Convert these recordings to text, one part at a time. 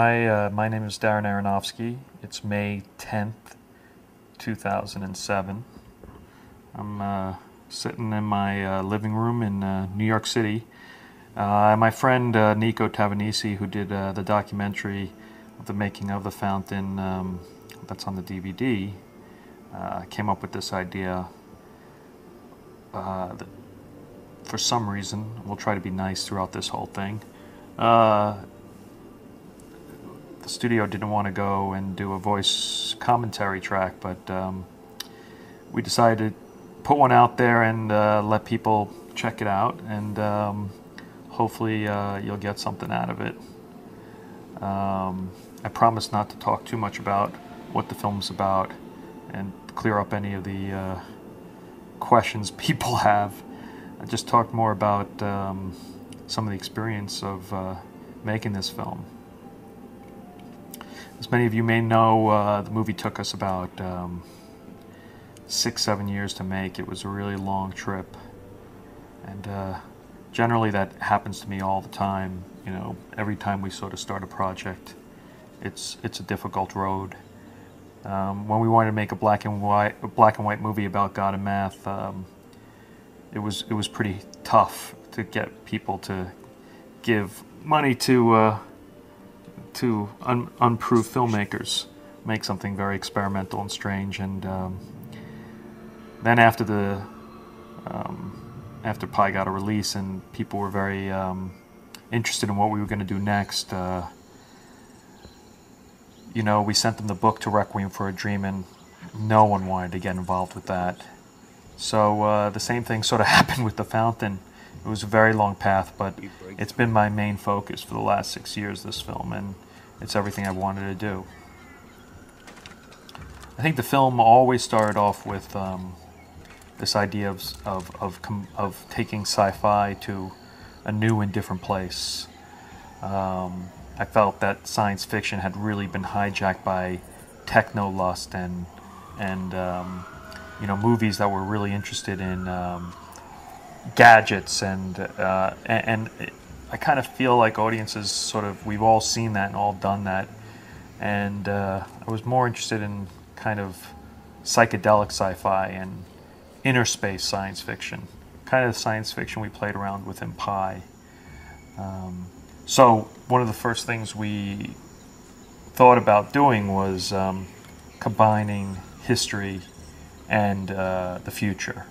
Hi, my name is Darren Aronofsky. It's May 10th, 2007. I'm sitting in my living room in New York City. My friend Nico Tavanisi, who did the documentary of the making of The Fountain that's on the DVD, came up with this idea that for some reason, we'll try to be nice throughout this whole thing, the studio didn't want to go and do a voice commentary track, but we decided to put one out there and let people check it out, and hopefully you'll get something out of it. I promise not to talk too much about what the film's about and clear up any of the questions people have. I just talked more about some of the experience of making this film. As many of you may know, the movie took us about 6-7 years to make. It was a really long trip, and generally that happens to me all the time. You know, every time we sort of start a project, it's a difficult road. When we wanted to make a black and white movie about God and math, it was pretty tough to get people to give money to unproved filmmakers make something very experimental and strange. And then after Pi got a release and people were very interested in what we were going to do next, you know, we sent them the book to Requiem for a Dream, and no one wanted to get involved with that. So the same thing sort of happened with The Fountain. It was a very long path, but it's been my main focus for the last 6 years, this film, and it's everything I wanted to do. I think the film always started off with this idea of taking sci-fi to a new and different place. I felt that science fiction had really been hijacked by techno-lust and you know, movies that were really interested in gadgets and I kind of feel like audiences we've all seen that and all done that, and I was more interested in kind of psychedelic sci-fi and inner space science fiction, kind of the science fiction we played around with in Pi. So one of the first things we thought about doing was combining history and the future.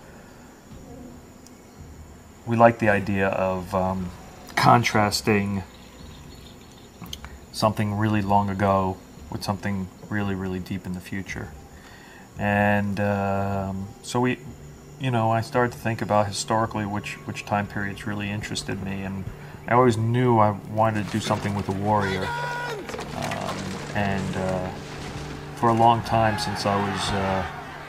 We like the idea of contrasting something really long ago with something really, really deep in the future. And so I started to think about historically which time periods really interested me, and I always knew I wanted to do something with a warrior. And for a long time, since I was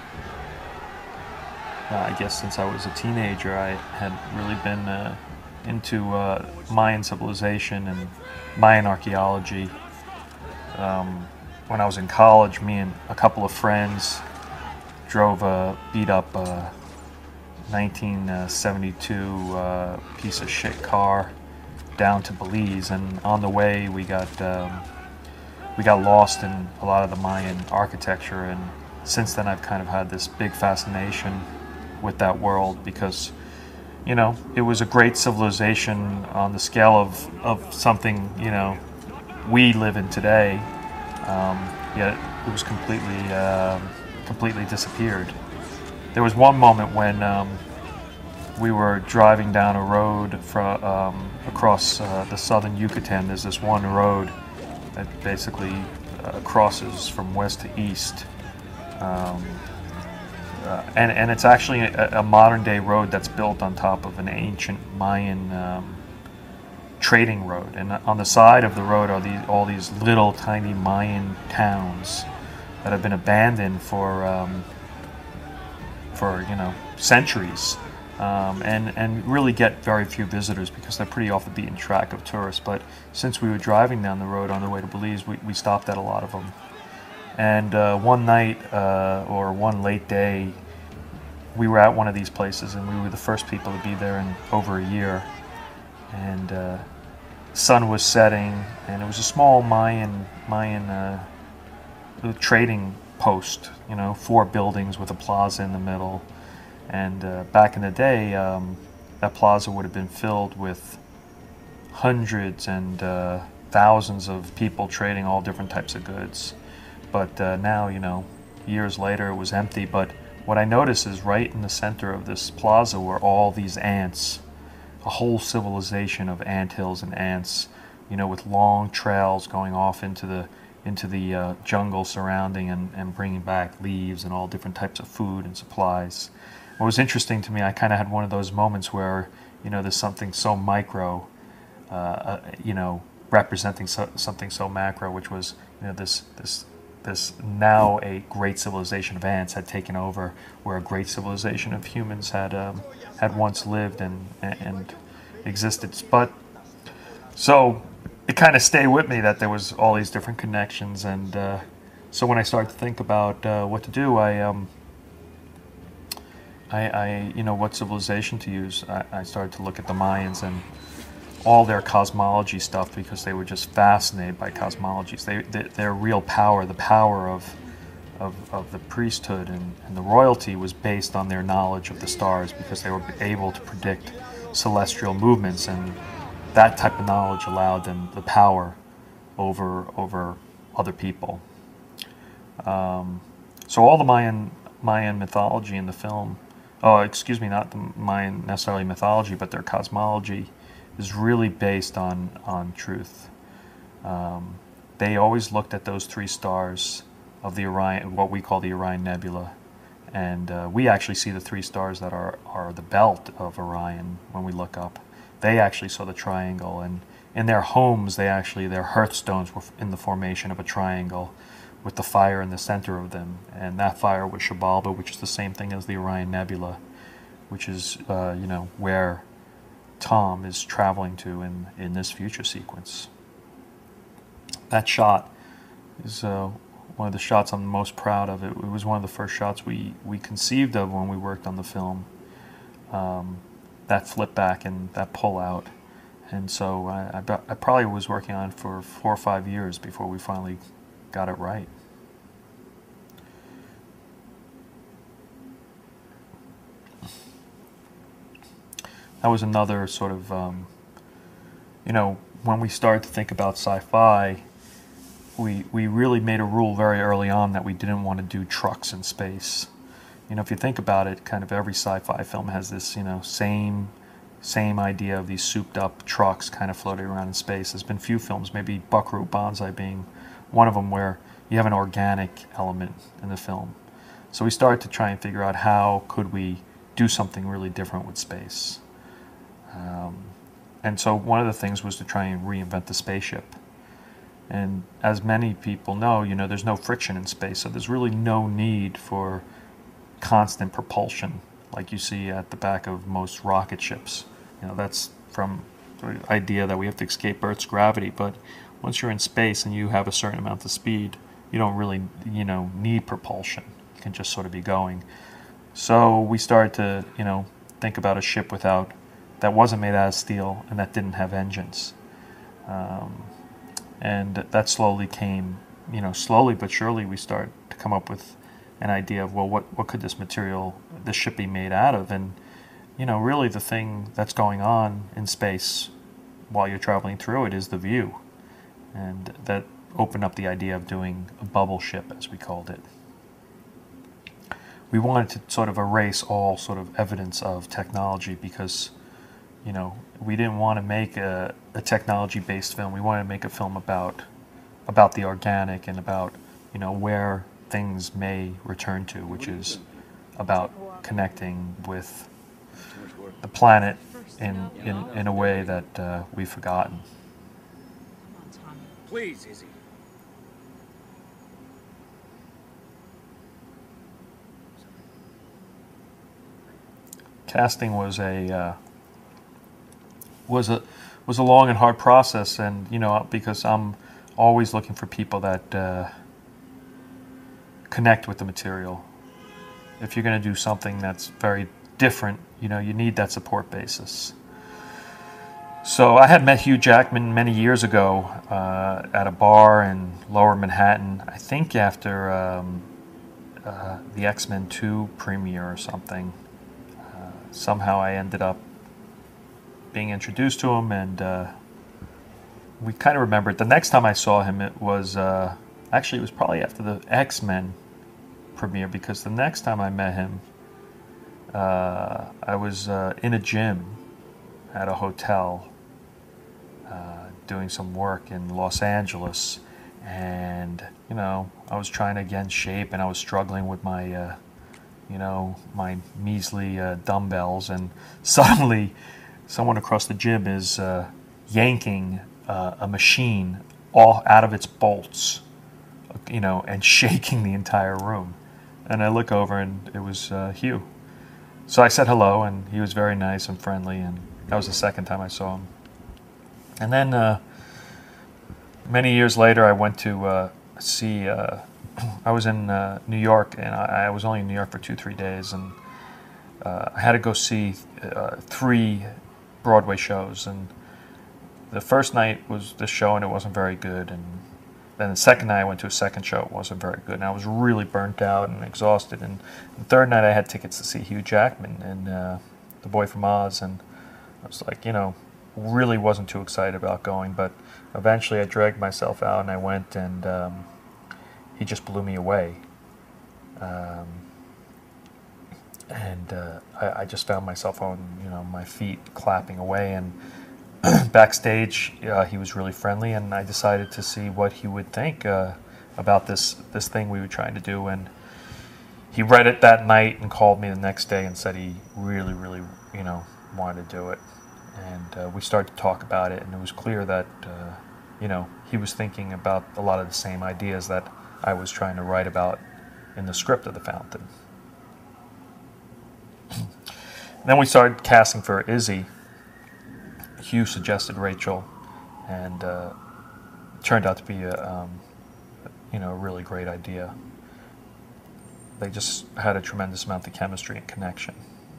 since I was a teenager, I had really been into Mayan civilization and Mayan archaeology. When I was in college, me and a couple of friends drove a beat-up 1972 piece of shit car down to Belize, and on the way we got lost in a lot of the Mayan architecture. And since then, I've kind of had this big fascination with that world, because you know, it was a great civilization on the scale of something, you know, we live in today, yet it was completely disappeared. There was one moment when we were driving down a road across the southern Yucatan. There's this one road that basically crosses from west to east. And it's actually a modern-day road that's built on top of an ancient Mayan trading road. And on the side of the road are all these little tiny Mayan towns that have been abandoned for you know, centuries, and really get very few visitors because they're pretty off the beaten track of tourists. But since we were driving down the road on the way to Belize, we stopped at a lot of them. And one night, or one late day, we were at one of these places, and we were the first people to be there in over a year. And sun was setting, and it was a small Mayan trading post. 4 buildings with a plaza in the middle. And back in the day, that plaza would have been filled with hundreds and thousands of people trading all different types of goods. But now, years later, it was empty. But what I noticed is right in the center of this plaza were all these ants, a whole civilization of anthills and ants, with long trails going off into the jungle surrounding and bringing back leaves and all different types of food and supplies. What was interesting to me, I kind of had one of those moments where, there's something so micro, representing something so macro, which was, this now a great civilization of ants had taken over, where a great civilization of humans had once lived and existed. But so it kind of stayed with me that there was all these different connections, and so when I started to think about what to do, what civilization to use, I started to look at the Mayans and all their cosmology stuff, because they were just fascinated by cosmologies. Their real power, the power of the priesthood and the royalty, was based on their knowledge of the stars, because they were able to predict celestial movements, and that type of knowledge allowed them the power over other people. So all the Mayan mythology in the film, not the Mayan necessarily mythology, but their cosmology is really based on truth. They always looked at those 3 stars of the Orion, what we call the Orion Nebula, and we actually see the 3 stars that are the belt of Orion when we look up. They actually saw the triangle, and in their homes, their hearthstones were in the formation of a triangle with the fire in the center of them, and that fire was Xibalba, which is the same thing as the Orion Nebula, which is where Tom is traveling to in this future sequence. That shot is one of the shots I'm most proud of. It was one of the first shots we conceived of when we worked on the film. That flip back and that pull out. And so I probably was working on it for 4 or 5 years before we finally got it right. That was another sort of, when we started to think about sci-fi, we really made a rule very early on that we didn't want to do trucks in space. If you think about it, kind of every sci-fi film has this, same idea of these souped-up trucks kind of floating around in space. There's been few films, maybe Buckaroo Banzai being one of them, where you have an organic element in the film. So we started to try and figure out how could we do something really different with space. And so one of the things was to try and reinvent the spaceship. And as many people know, there's no friction in space, so there's really no need for constant propulsion like you see at the back of most rocket ships. That's from the idea that we have to escape Earth's gravity, but once you're in space and you have a certain amount of speed, you don't really, need propulsion. You can just sort of be going. So we started to, think about a ship that wasn't made out of steel and that didn't have engines. And that slowly came, slowly but surely we started to come up with an idea of, well, what could this ship be made out of? And, really the thing that's going on in space while you're traveling through it is the view. And that opened up the idea of doing a bubble ship, as we called it. We wanted to sort of erase all sort of evidence of technology because, we didn't want to make a technology-based film. We wanted to make a film about the organic and about, where things may return to, which is about connecting with the planet in a way that we've forgotten. Please, Izzy. Casting was a long and hard process, and because I'm always looking for people that connect with the material. If you're going to do something that's very different, you need that support basis. So I had met Hugh Jackman many years ago at a bar in Lower Manhattan. I think after the X-Men 2 premiere or something. Somehow I ended up being introduced to him, and we kind of remembered. The next time I saw him, it was actually it was probably after the X-Men premiere, because the next time I met him, I was in a gym at a hotel doing some work in Los Angeles, and I was trying to get in shape, and I was struggling with my my measly dumbbells, and suddenly someone across the gym is yanking a machine all out of its bolts, and shaking the entire room. And I look over, and it was Hugh. So I said hello, and he was very nice and friendly, and that was the second time I saw him. And then many years later, I went to see... I was in New York, and I was only in New York for 2-3 days, and I had to go see 3 Broadway shows. And the first night was the show, and it wasn't very good. And then the second night, I went to a second show, it wasn't very good, and I was really burnt out and exhausted. And the third night, I had tickets to see Hugh Jackman and The Boy from Oz, and I was like, really wasn't too excited about going, but eventually I dragged myself out, and I went, and he just blew me away. I just found myself on, my feet clapping away, and backstage he was really friendly, and I decided to see what he would think about this thing we were trying to do. And he read it that night and called me the next day and said he really, really, wanted to do it. And we started to talk about it, and it was clear that, he was thinking about a lot of the same ideas that I was trying to write about in the script of The Fountain. Then we started casting for Izzy. Hugh suggested Rachel, and it turned out to be a really great idea. They just had a tremendous amount of chemistry and connection.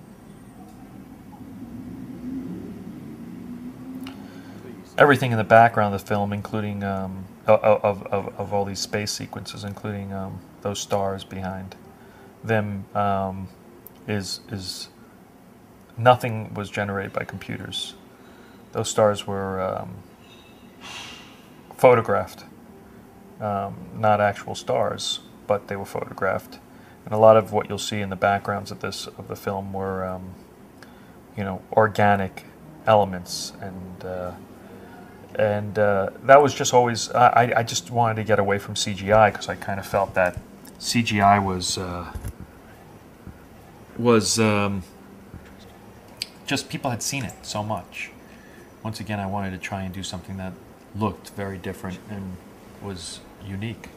Everything in the background of the film, including of all these space sequences, including those stars behind them, is nothing was generated by computers. Those stars were photographed, not actual stars, but they were photographed. And a lot of what you'll see in the backgrounds of the film were, organic elements, and that was just always. I just wanted to get away from CGI, because I kind of felt that CGI was just, people had seen it so much. Once again, I wanted to try and do something that looked very different and was unique.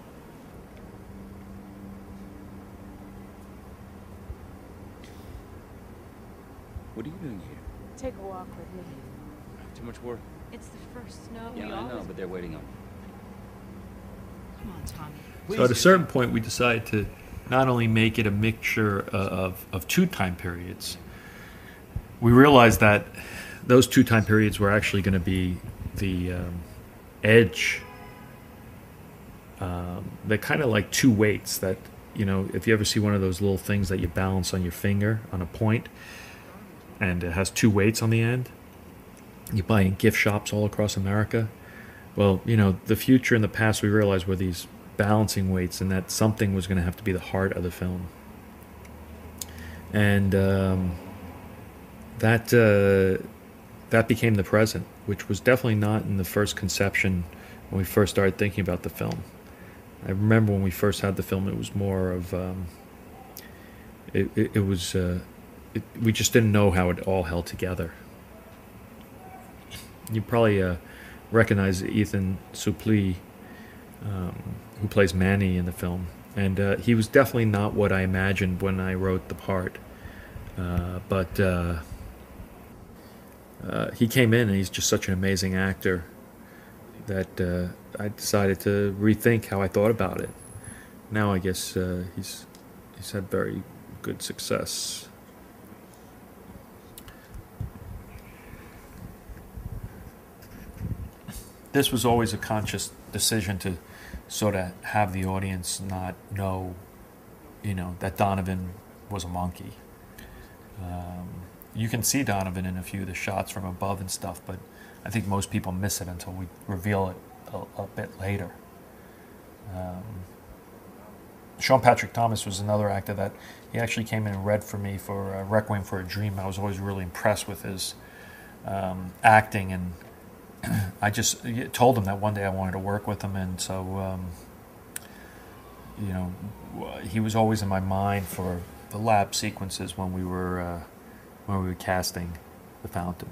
What are you doing here? Take a walk with me. Too much work. It's the first snow. Yeah, I know, but they're waiting on me. Come on, Tommy. So at a certain point, we decided to not only make it a mixture of 2 time periods. We realized that those 2 time periods were actually going to be the edge. They're kind of like 2 weights that, if you ever see one of those little things that you balance on your finger on a point, and it has 2 weights on the end, you buy in gift shops all across America. Well, the future and the past, we realized, were these balancing weights, and that something was going to have to be the heart of the film. And that became the present, which was definitely not in the first conception when we first started thinking about the film. I remember when we first had the film, it was more of we just didn't know how it all held together. You probably recognize Ethan Suplee, who plays Manny in the film, and he was definitely not what I imagined when I wrote the part. But he came in, and he's just such an amazing actor that I decided to rethink how I thought about it. Now I guess he's had very good success. this was always a conscious decision to sort of have the audience not know, that Donovan was a monkey. You can see Donovan in a few of the shots from above and stuff, but I think most people miss it until we reveal it a bit later. Sean Patrick Thomas was another actor that he actually came in and read for me for Requiem for a Dream. I was always really impressed with his acting, and I just told him that one day I wanted to work with him, and so he was always in my mind for the lab sequences when we were casting the Fountain.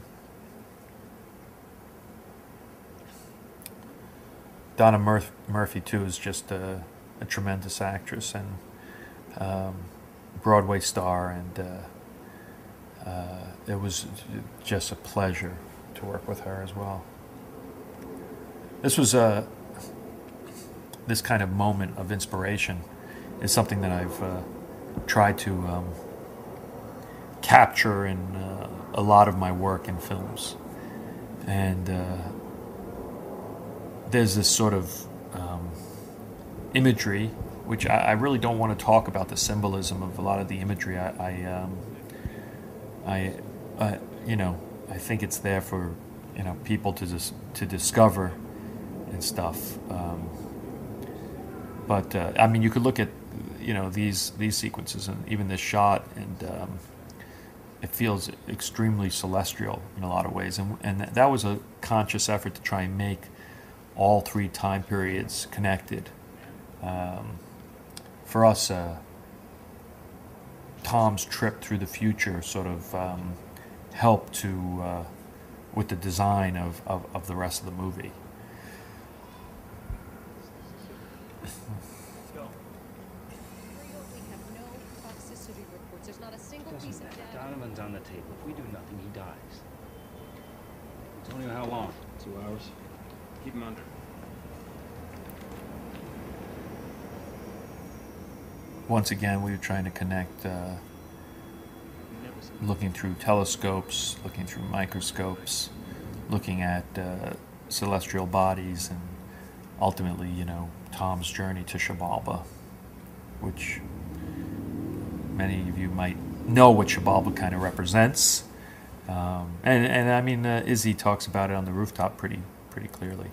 Donna Murphy too is just a tremendous actress and Broadway star, and it was just a pleasure to work with her as well. This was this kind of moment of inspiration is something that I've tried to capture in a lot of my work in films, and there's this sort of imagery, which I really don't want to talk about the symbolism of a lot of the imagery. I think it's there for people to discover and stuff. But I mean, you could look at these sequences and even this shot, and it feels extremely celestial in a lot of ways. And that was a conscious effort to try and make all three time periods connected. For us, Tom's trip through the future sort of helped to with the design of the rest of the movie. Donovan's on the table. If we do nothing, he dies. Tell me how long? 2 hours. Keep him under. Once again, we were trying to connect, looking through telescopes, looking through microscopes, looking at celestial bodies, and ultimately, Tom's journey to Xibalba, which many of you might know what Xibalba kind of represents. And I mean, Izzy talks about it on the rooftop pretty clearly.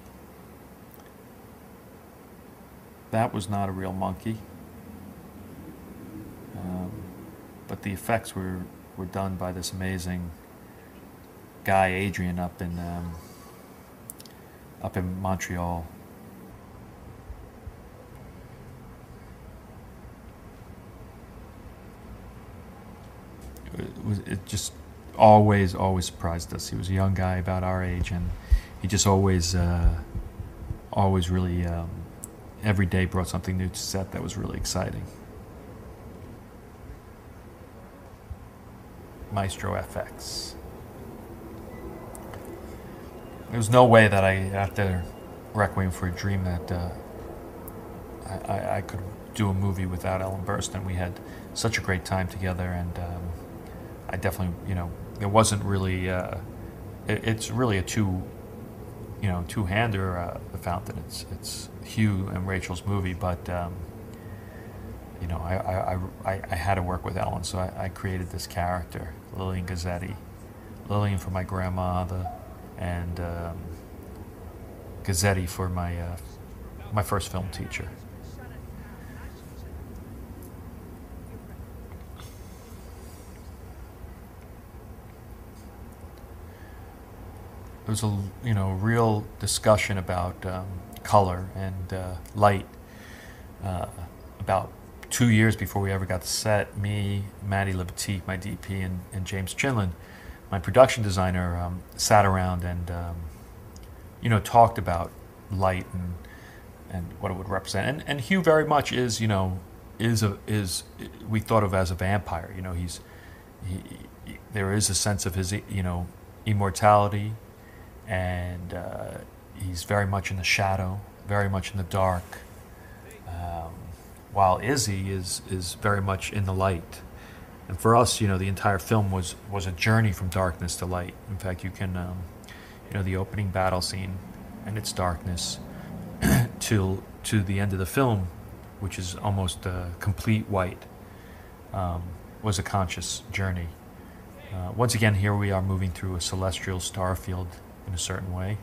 That was not a real monkey. But the effects were done by this amazing guy, Adrian, up in Montreal. It just always surprised us. He was a young guy about our age, and he just always really every day brought something new to set that was really exciting. Maestro FX. There was no way that after Requiem for a Dream, that I could do a movie without Ellen Burstyn. We had such a great time together, and I definitely, there wasn't really. It's really a two-hander. The Fountain. It's Hugh and Rachel's movie, but I had to work with Ellen, so I created this character, Lillian Gazzetti. Lillian for my grandmother, and Gazzetti for my first film teacher. There was a real discussion about color and light. About 2 years before we ever got to set, me, Maddie Libatique, my DP, and James Chinlin, my production designer, sat around and talked about light and what it would represent. And Hugh very much is we thought of as a vampire. There is a sense of his immortality, and he's very much in the shadow, very much in the dark. While Izzy is very much in the light. And for us, the entire film was a journey from darkness to light. In fact, you can, the opening battle scene, and its darkness to the end of the film, which is almost complete white, was a conscious journey. Once again, here we are moving through a celestial star field in a certain way.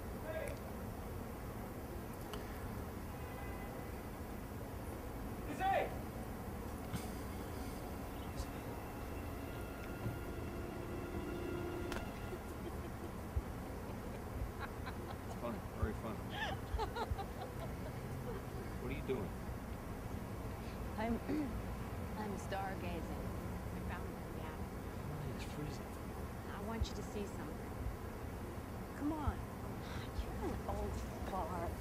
Funny, very funny. What are you doing? I'm stargazing. I found it in the attic. It's freezing. I want you to see something. Come on. You're an old fart.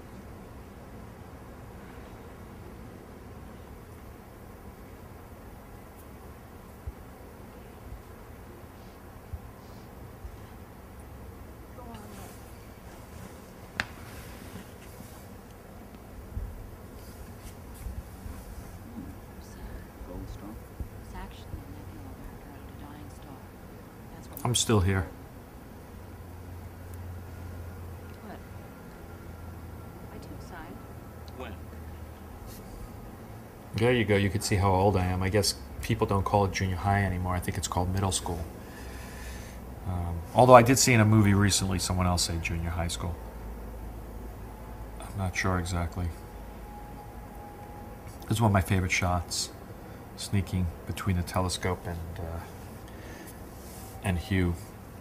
Go on, look. Goldstone? It's actually a nebula wrapped around a dying star. That's what I'm still here. What? I took sign. When? There you go. You could see how old I am. I guess people don't call it junior high anymore. I think it's called middle school. Although I did see in a movie recently someone else say junior high school. I'm not sure exactly. This is one of my favorite shots, sneaking between the telescope and Hugh.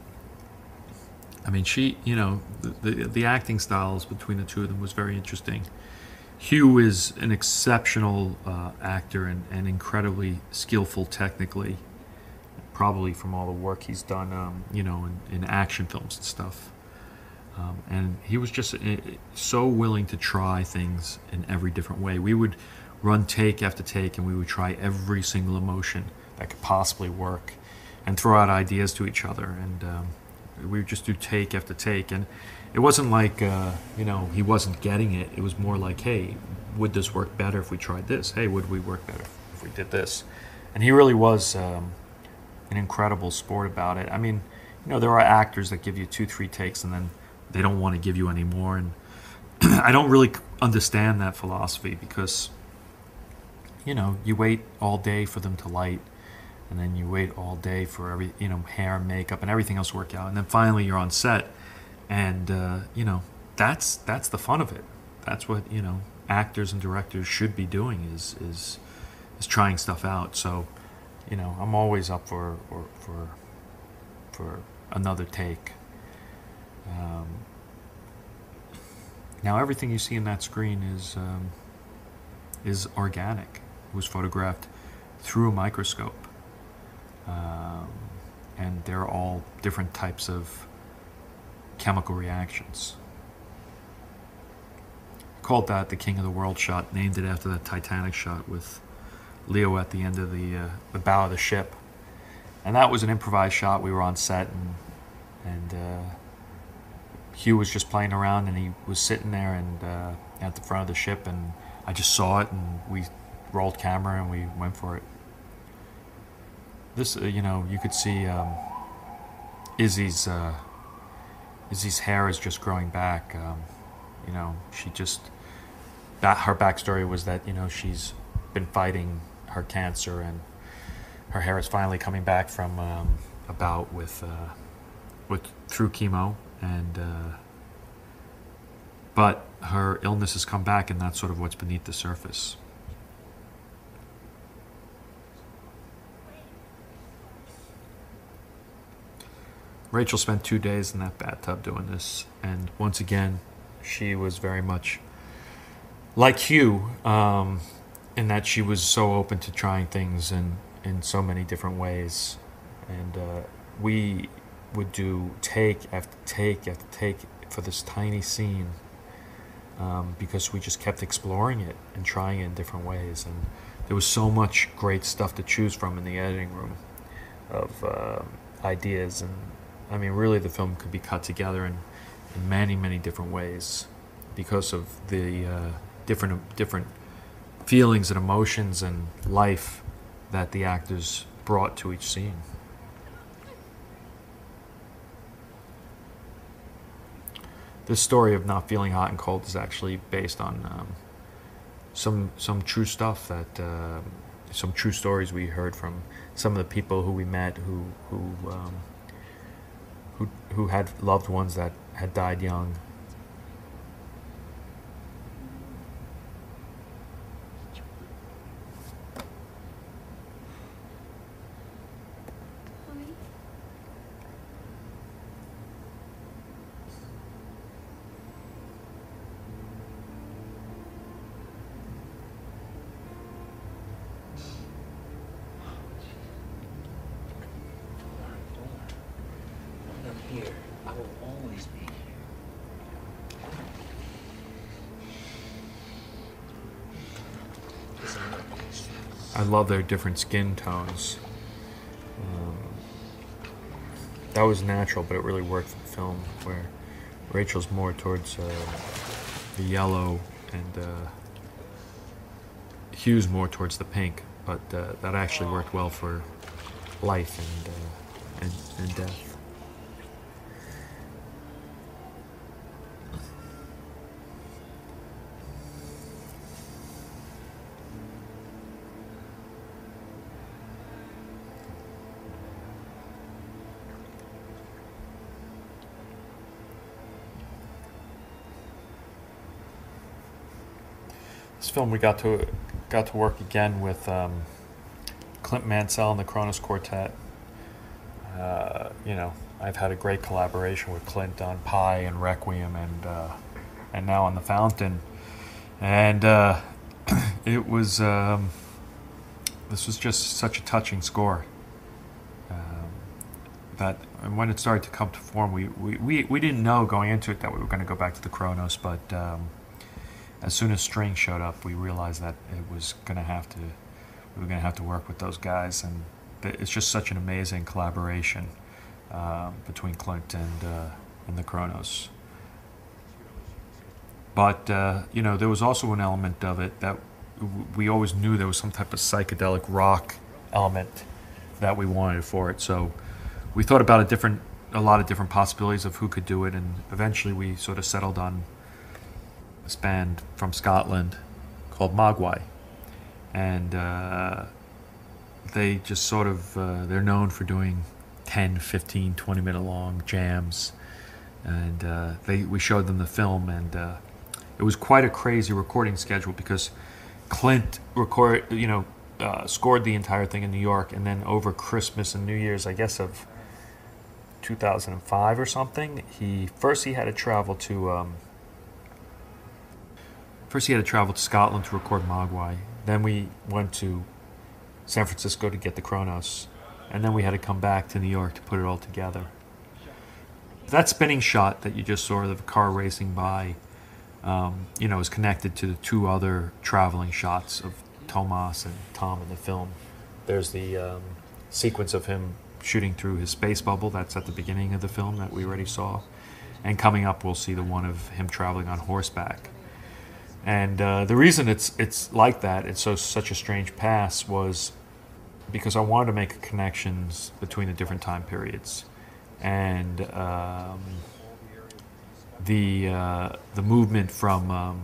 I mean, the acting styles between the two of them was very interesting. Hugh is an exceptional actor and incredibly skillful technically, probably from all the work he's done, in action films and stuff. And he was just so willing to try things in every different way. We would run take after take, and we would try every single emotion that could possibly work, and throw out ideas to each other. And we would just do take after take, and it wasn't like he wasn't getting it. It was more like, hey, would this work better if we tried this? Hey, would we work better if we did this? And he really was an incredible sport about it. I mean, there are actors that give you 2-3 takes and then they don't want to give you any more, and I don't really understand that philosophy, because you wait all day for them to light, and then you wait all day for every hair and makeup and everything else to work out, and then finally you're on set, and that's the fun of it. That's what actors and directors should be doing, is trying stuff out. So I'm always up for another take. Now everything you see in that screen is organic. It was photographed through a microscope, and they're all different types of chemical reactions. I called that the King of the World shot, named it after that Titanic shot with Leo at the end of the bow of the ship. And that was an improvised shot. We were on set, and Hugh was just playing around, and he was sitting there and at the front of the ship, and I just saw it, and we rolled camera and we went for it. This, you could see Izzy's hair is just growing back. She just, her backstory was that she's been fighting her cancer, and her hair is finally coming back from a bout with through chemo, and but her illness has come back, and that's sort of what's beneath the surface. Rachel spent 2 days in that bathtub doing this, and once again, she was very much like Hugh, in that she was so open to trying things in so many different ways. And we would do take after take after take for this tiny scene, because we just kept exploring it and trying it in different ways. And there was so much great stuff to choose from in the editing room of ideas. And I mean, really, the film could be cut together in many, many different ways because of the different feelings and emotions and life that the actors brought to each scene. this story of not feeling hot and cold is actually based on some true stuff that some true stories we heard from some of the people who we met who had loved ones that had died young. Honey? When I'm here, I will always be here. I love their different skin tones. That was natural, but it really worked for the film, where Rachel's more towards the yellow and Hugh's more towards the pink, but that actually worked well for life and death. This film we got to work again with Clint Mansell and the Kronos Quartet. You know, I've had a great collaboration with Clint on Pi and Requiem and now on The Fountain, and it was this was just such a touching score. That and when it started to come to form, we didn't know going into it that we were going to go back to the Kronos, but as soon as String showed up, we realized that we were going to have to work with those guys, and it's just such an amazing collaboration between Clint and the Kronos. But you know, there was also an element of it that we always knew there was some type of psychedelic rock element that we wanted for it. So we thought about a lot of different possibilities of who could do it, and eventually we sort of settled on this band from Scotland called Mogwai, and they just sort of they're known for doing 10, 15, 20-minute long jams, and we showed them the film, and it was quite a crazy recording schedule because Clint scored the entire thing in New York, and then over Christmas and New Year's, I guess of 2005 or something, he had to travel to Scotland to record Mogwai. Then we went to San Francisco to get the Kronos, and then we had to come back to New York to put it all together. That spinning shot that you just saw of the car racing by, is connected to the two other traveling shots of Tomas and Tom in the film. There's the sequence of him shooting through his space bubble that's at the beginning of the film that we already saw, and coming up we'll see the one of him traveling on horseback. And the reason it's like that, it's such a strange pass, was because I wanted to make connections between the different time periods, and the movement from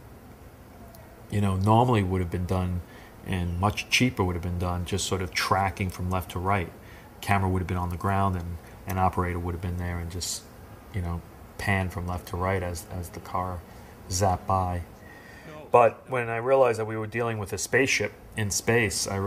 normally would have been done, and much cheaper would have been done, just sort of tracking from left to right. Camera would have been on the ground, and an operator would have been there and just pan from left to right as the car zapped by. But when I realized that we were dealing with a spaceship in space, I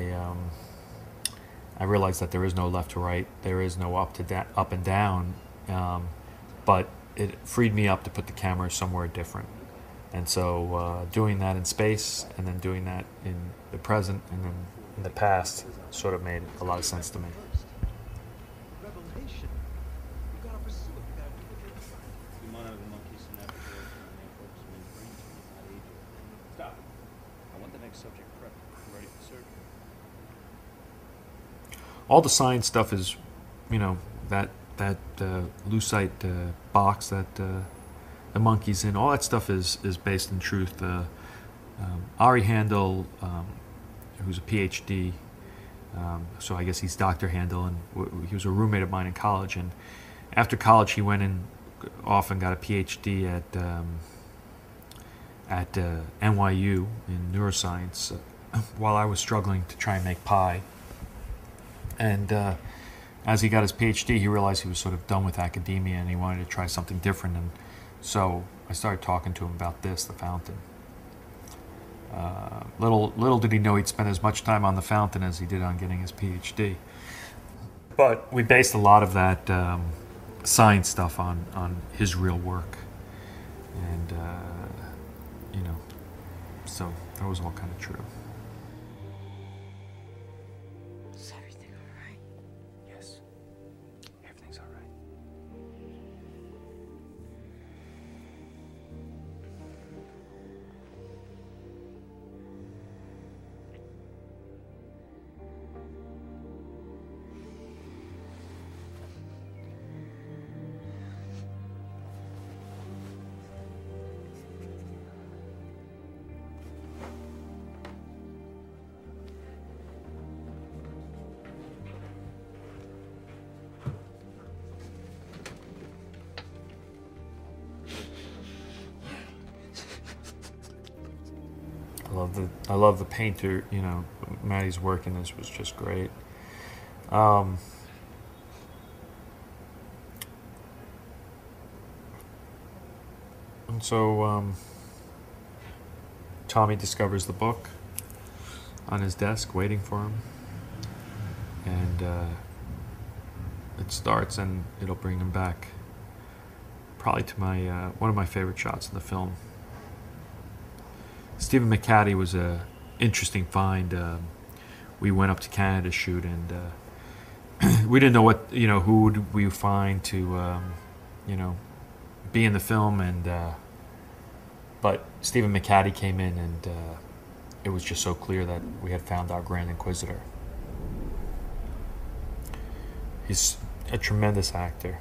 realized that there is no left to right, there is no up and down, but it freed me up to put the camera somewhere different. And so doing that in space, and then doing that in the present, and then in the past, sort of made a lot of sense to me. All the science stuff is, that lucite box that the monkey's in. All that stuff is based in truth. Ari Handel, who's a PhD, so I guess he's Dr. Handel, and he was a roommate of mine in college. And after college, he went and off and got a PhD at NYU in neuroscience while I was struggling to try and make pie. And as he got his PhD, he realized he was sort of done with academia and he wanted to try something different. And so I started talking to him about this, the fountain. Little did he know he'd spend as much time on the fountain as he did on getting his PhD. But we based a lot of that science stuff on his real work. And, so that was all kind of true. Is everything all right? Yes. Everything's all right. I love the painter, Maddie's work in this was just great. And so Tommy discovers the book on his desk waiting for him, and it starts, and it'll bring him back probably to my one of my favorite shots in the film. Stephen McCaddy was a interesting find. We went up to Canada to shoot, and we didn't know who would we find to be in the film, and but Stephen McCaddy came in, and it was just so clear that we had found our Grand Inquisitor. He's a tremendous actor.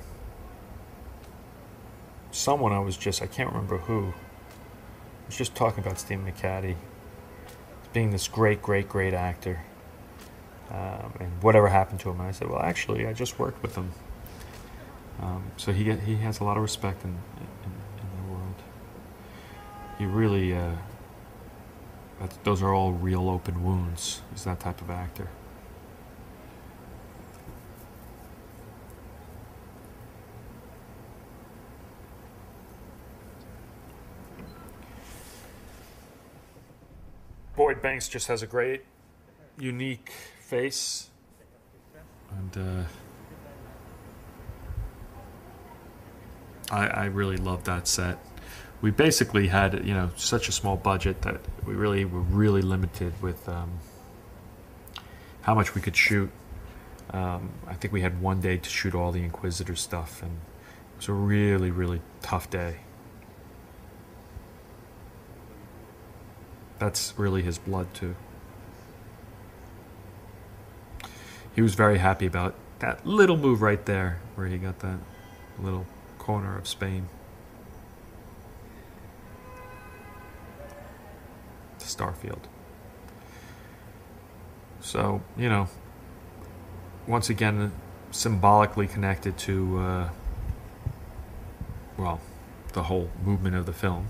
Someone I can't remember who, I was just talking about Stephen McCaddy being this great actor, and whatever happened to him. And I said, well, actually, I just worked with him. So he has a lot of respect in the world. He really, those are all real open wounds. He's that type of actor. Boyd Banks just has a great, unique face, and I really love that set. We basically had such a small budget that we were really limited with how much we could shoot. I think we had one day to shoot all the Inquisitor stuff, and it was a really tough day. That's really his blood too. He was very happy about that little move right there, where he got that little corner of Spain. To Starfield. So, once again, symbolically connected to, the whole movement of the film.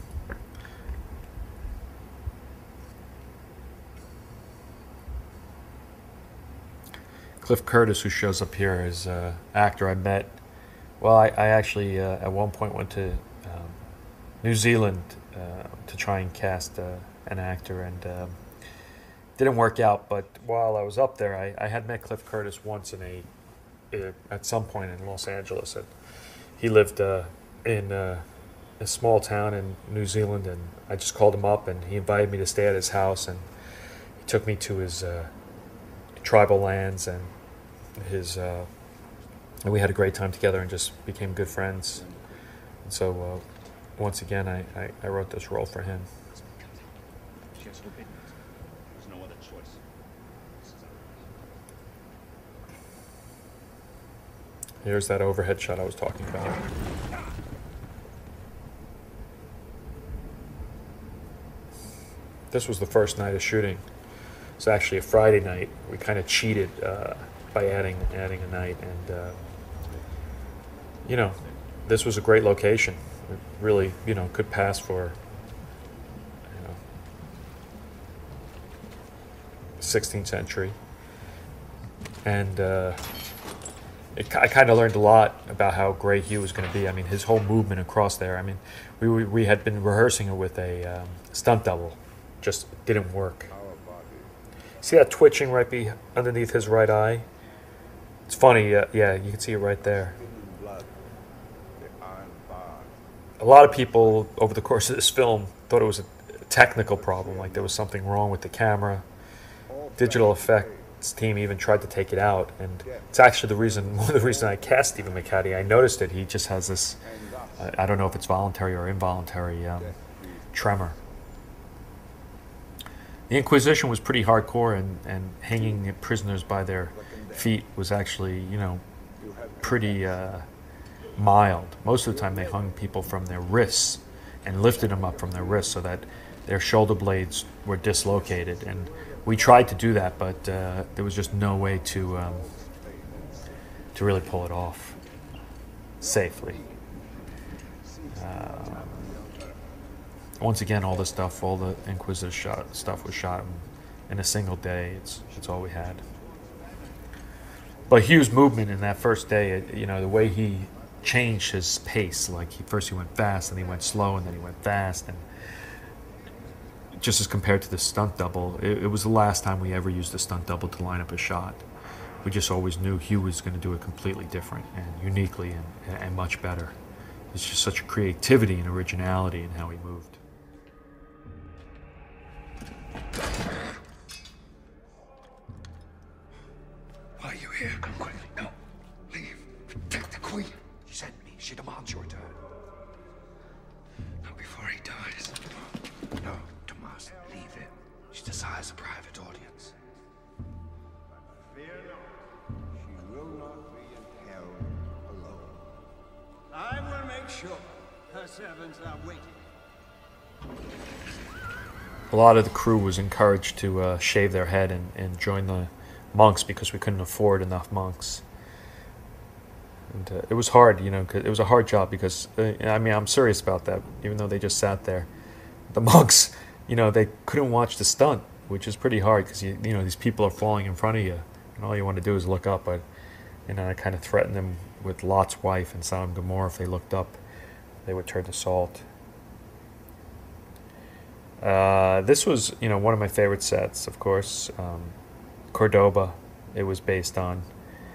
Cliff Curtis, who shows up here, is an actor I met. Well, I actually at one point went to New Zealand to try and cast an actor, and didn't work out. But while I was up there, I had met Cliff Curtis once at some point in Los Angeles. And he lived in a small town in New Zealand, and I just called him up, and he invited me to stay at his house, and he took me to his tribal lands, and and we had a great time together and just became good friends. And so once again, I wrote this role for him. She has forbidden it. There's no other choice. This is our Here's that overhead shot I was talking about. This was the first night of shooting. It's actually a Friday night. We kind of cheated by adding a night, and this was a great location. It really, could pass for, 16th century. And I kind of learned a lot about how great he was going to be. I mean, his whole movement across there. I mean, we had been rehearsing it with a stunt double. Just didn't work. See that twitching right underneath his right eye? It's funny. Yeah, you can see it right there. A lot of people over the course of this film thought it was a technical problem, like there was something wrong with the camera. Digital effects team even tried to take it out, and it's actually one of the reasons I cast Stephen McHattie. I noticed it. He just has this, I don't know if it's voluntary or involuntary tremor. The Inquisition was pretty hardcore, and hanging prisoners by their feet was actually, pretty mild. Most of the time they hung people from their wrists and lifted them up from their wrists so that their shoulder blades were dislocated. And we tried to do that, but there was just no way to really pull it off safely. Once again, all the Inquisitor stuff was shot in a single day. It's all we had. But Hugh's movement in that first day, the way he changed his pace, like first he went fast, and he went slow, and then he went fast, and just as compared to the stunt double, it was the last time we ever used a stunt double to line up a shot. We just always knew Hugh was going to do it completely different and uniquely and much better. It's just such a creativity and originality in how he moved. Why are you here? Come quickly. No. Leave. Protect the Queen. She sent me. She demands your return. Not before he dies. No, Tomas. Leave him. She desires a private audience. Fear not. She will not be in hell alone. I will make sure her servants are waiting. A lot of the crew was encouraged to shave their head and join the monks because we couldn't afford enough monks. And it was hard, 'cause it was a hard job because, I'm serious about that, even though they just sat there. The monks, they couldn't watch the stunt, which is pretty hard because, these people are falling in front of you, and all you want to do is look up. But, I kind of threatened them with Lot's wife and Sodom and Gomorrah. If they looked up, they would turn to salt. This was, one of my favorite sets, of course. Cordoba, it was based on.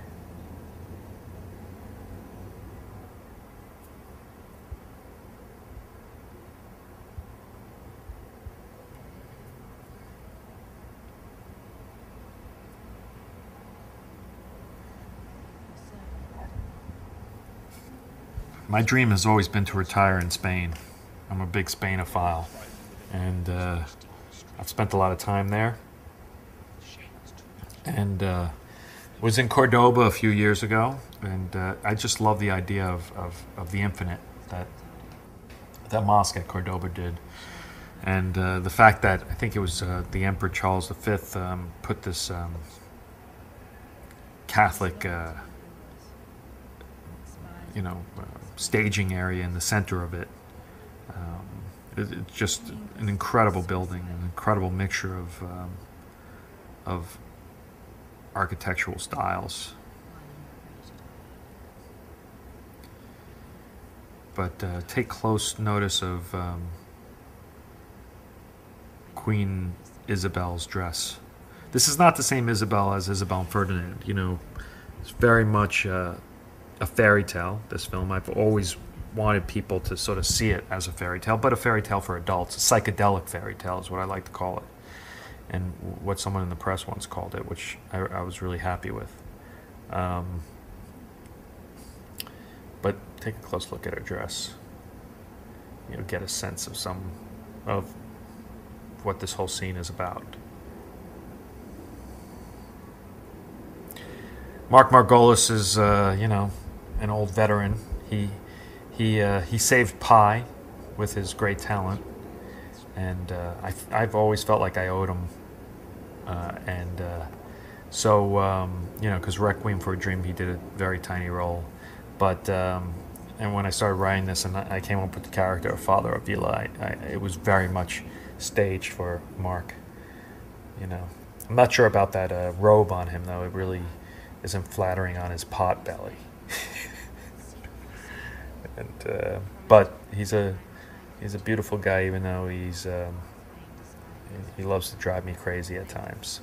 My dream has always been to retire in Spain. I'm a big Spainophile, and I've spent a lot of time there. And was in Cordoba a few years ago, and I just love the idea of the infinite that mosque at Cordoba did. And the fact that I think it was the Emperor Charles V put this Catholic staging area in the center of it. It's just an incredible building, an incredible mixture of architectural styles. But take close notice of Queen Isabel's dress. This is not the same Isabel as Isabel and Ferdinand. It's very much a fairy tale, this film. I've always wanted people to sort of see it as a fairy tale, but a fairy tale for adults. A psychedelic fairy tale is what I like to call it, and what someone in the press once called it, which I was really happy with. But take a close look at her dress. Get a sense of what this whole scene is about. Mark Margolis is, an old veteran. He saved Pi with his great talent, and I've always felt like I owed him. So because Requiem for a Dream, he did a very tiny role, but and when I started writing this, and I came up with the character of Father Avila, it was very much staged for Mark. You know, I'm not sure about that robe on him though. It really isn't flattering on his pot belly. And but he's a beautiful guy, even though he loves to drive me crazy at times.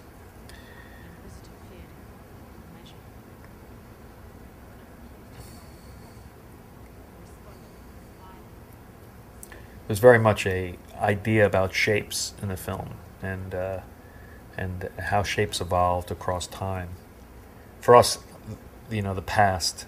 There's very much a idea about shapes in the film, and how shapes evolved across time. For us, you know, the past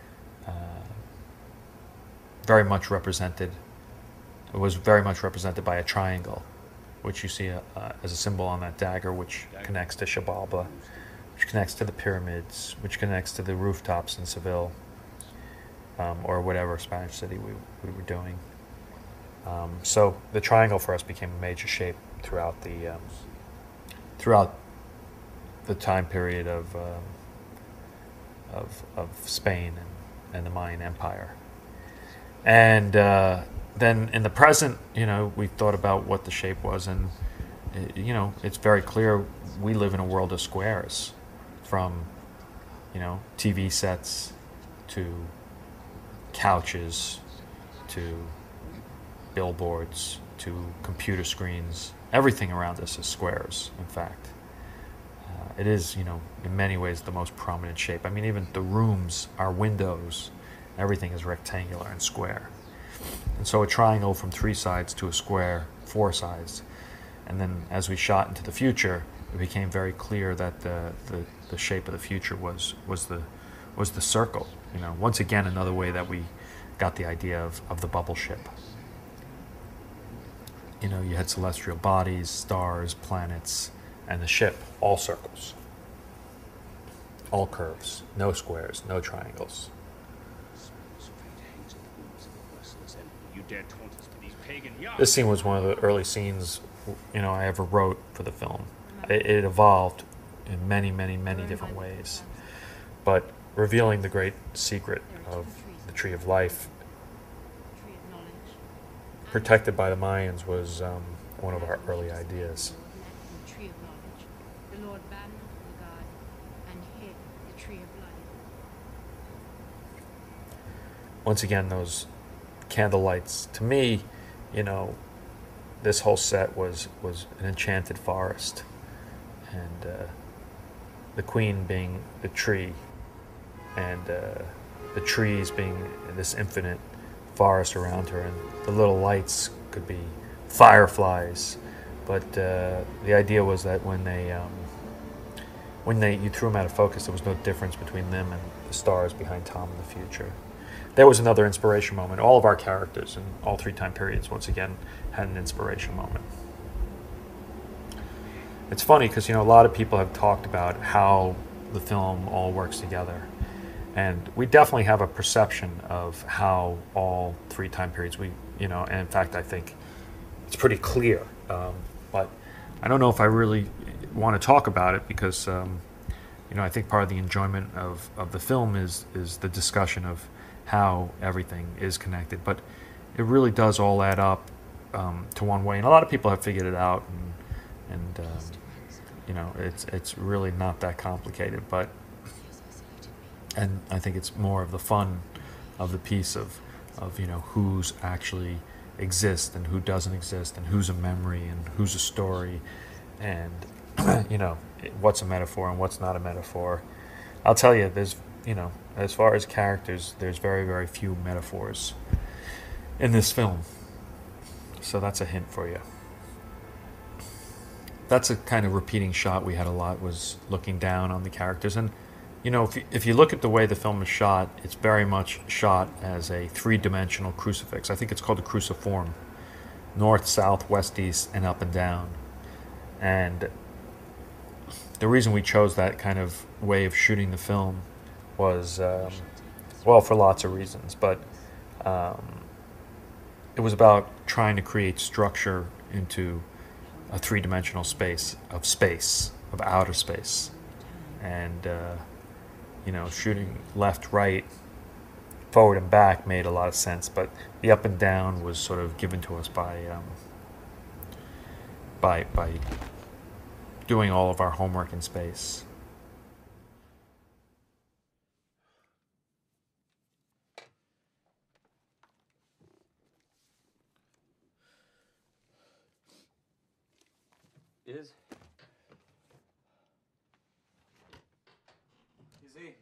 was very much represented by a triangle, which you see as a symbol on that dagger, which connects to Xibalba, which connects to the pyramids, which connects to the rooftops in Seville, or whatever Spanish city we were doing. So the triangle for us became a major shape throughout the time period of Spain and the Mayan Empire. And then in the present, you know, we thought about what the shape was, and you know, it's very clear we live in a world of squares, from, you know, TV sets to couches to billboards to computer screens. Everything around us is squares, in fact. It is, you know, in many ways the most prominent shape. I mean, even the rooms, our windows, everything is rectangular and square. And so a triangle from 3 sides to a square, 4 sides. And then as we shot into the future, it became very clear that the shape of the future was the circle. You know, once again, another way that we got the idea of the bubble ship. You know, you had celestial bodies, stars, planets, and the ship, all circles, all curves, no squares, no triangles. This scene was one of the early scenes, you know, I ever wrote for the film. It evolved in many, many, many different ways, but revealing the great secret of the Tree of Life, protected by the Mayans, was one of our early ideas. Once again, those candle lights, to me, you know, this whole set was an enchanted forest, and the queen being the tree, and the trees being this infinite forest around her, and the little lights could be fireflies. But the idea was that when you threw them out of focus, there was no difference between them and the stars behind Tom in the future. There was another inspiration moment. All of our characters in all 3 time periods, once again, had an inspiration moment. It's funny because, you know, a lot of people have talked about how the film all works together. And we definitely have a perception of how all 3 time periods, you know, and in fact, I think it's pretty clear. But I don't know if I really want to talk about it because, you know, I think part of the enjoyment of the film is the discussion of how everything is connected. But it really does all add up to one way. And a lot of people have figured it out, and you know, it's really not that complicated. But and I think it's more of the fun of the piece of you know, who's actually exists and who doesn't exist, and who's a memory and who's a story, and you know, what's a metaphor and what's not a metaphor. I'll tell you, there's, you know, as far as characters, there's very, very few metaphors in this film. So that's a hint for you. That's a kind of repeating shot we had a lot, was looking down on the characters. And, you know, if you look at the way the film is shot, it's very much shot as a 3-dimensional crucifix. I think it's called a cruciform. North, south, west, east, and up and down. And the reason we chose that kind of way of shooting the film was, well, for lots of reasons, but it was about trying to create structure into a 3-dimensional space, of outer space. And, you know, shooting left, right, forward and back made a lot of sense, but the up and down was sort of given to us by doing all of our homework in space. Is he?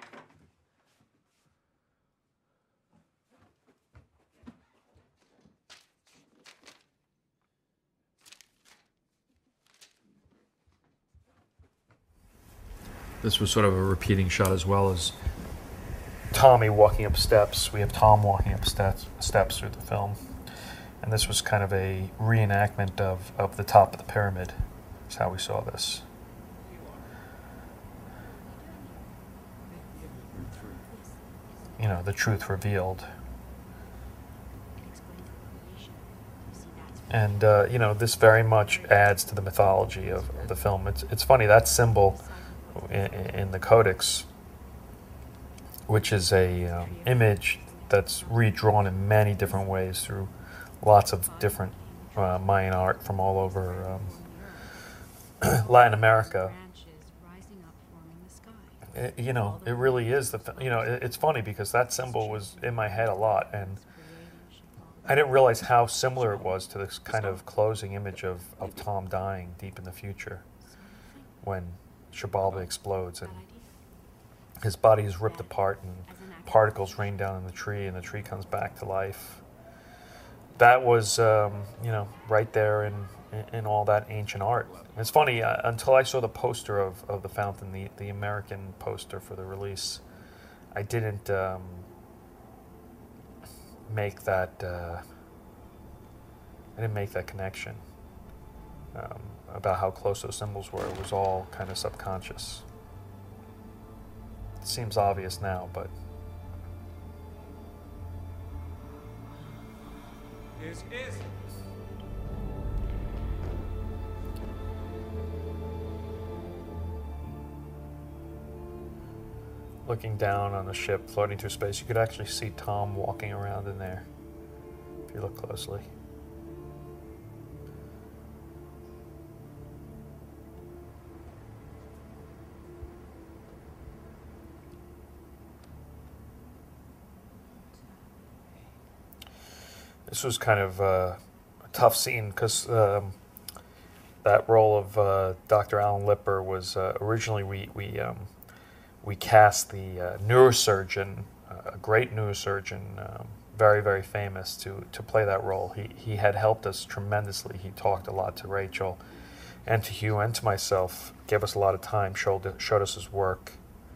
This was sort of a repeating shot as well as Tommy walking up steps. We have Tom walking up steps through the film. And this was kind of a reenactment of the top of the pyramid. That's how we saw this. You know, the truth revealed. And, you know, this very much adds to the mythology of the film. It's funny, that symbol in the codex, which is a image that's redrawn in many different ways through lots of different Mayan art from all over Latin America. You know, it really is you know, it's funny because that symbol was in my head a lot, and I didn't realize how similar it was to this kind of closing image of Tom dying deep in the future when Xibalba explodes and his body is ripped apart and particles rain down in the tree and the tree comes back to life. That was, you know, right there in all that ancient art. It's funny, until I saw the poster of the fountain, the American poster for the release, I didn't make that connection about how close those symbols were. It was all kind of subconscious. It seems obvious now, but Is. looking down on the ship floating through space, you could actually see Tom walking around in there if you look closely. This was kind of a tough scene because that role of Dr. Alan Lipper was originally we cast the neurosurgeon, a great neurosurgeon, very, very famous, to play that role. He had helped us tremendously. He talked a lot to Rachel and to Hugh and to myself, gave us a lot of time, showed us his work.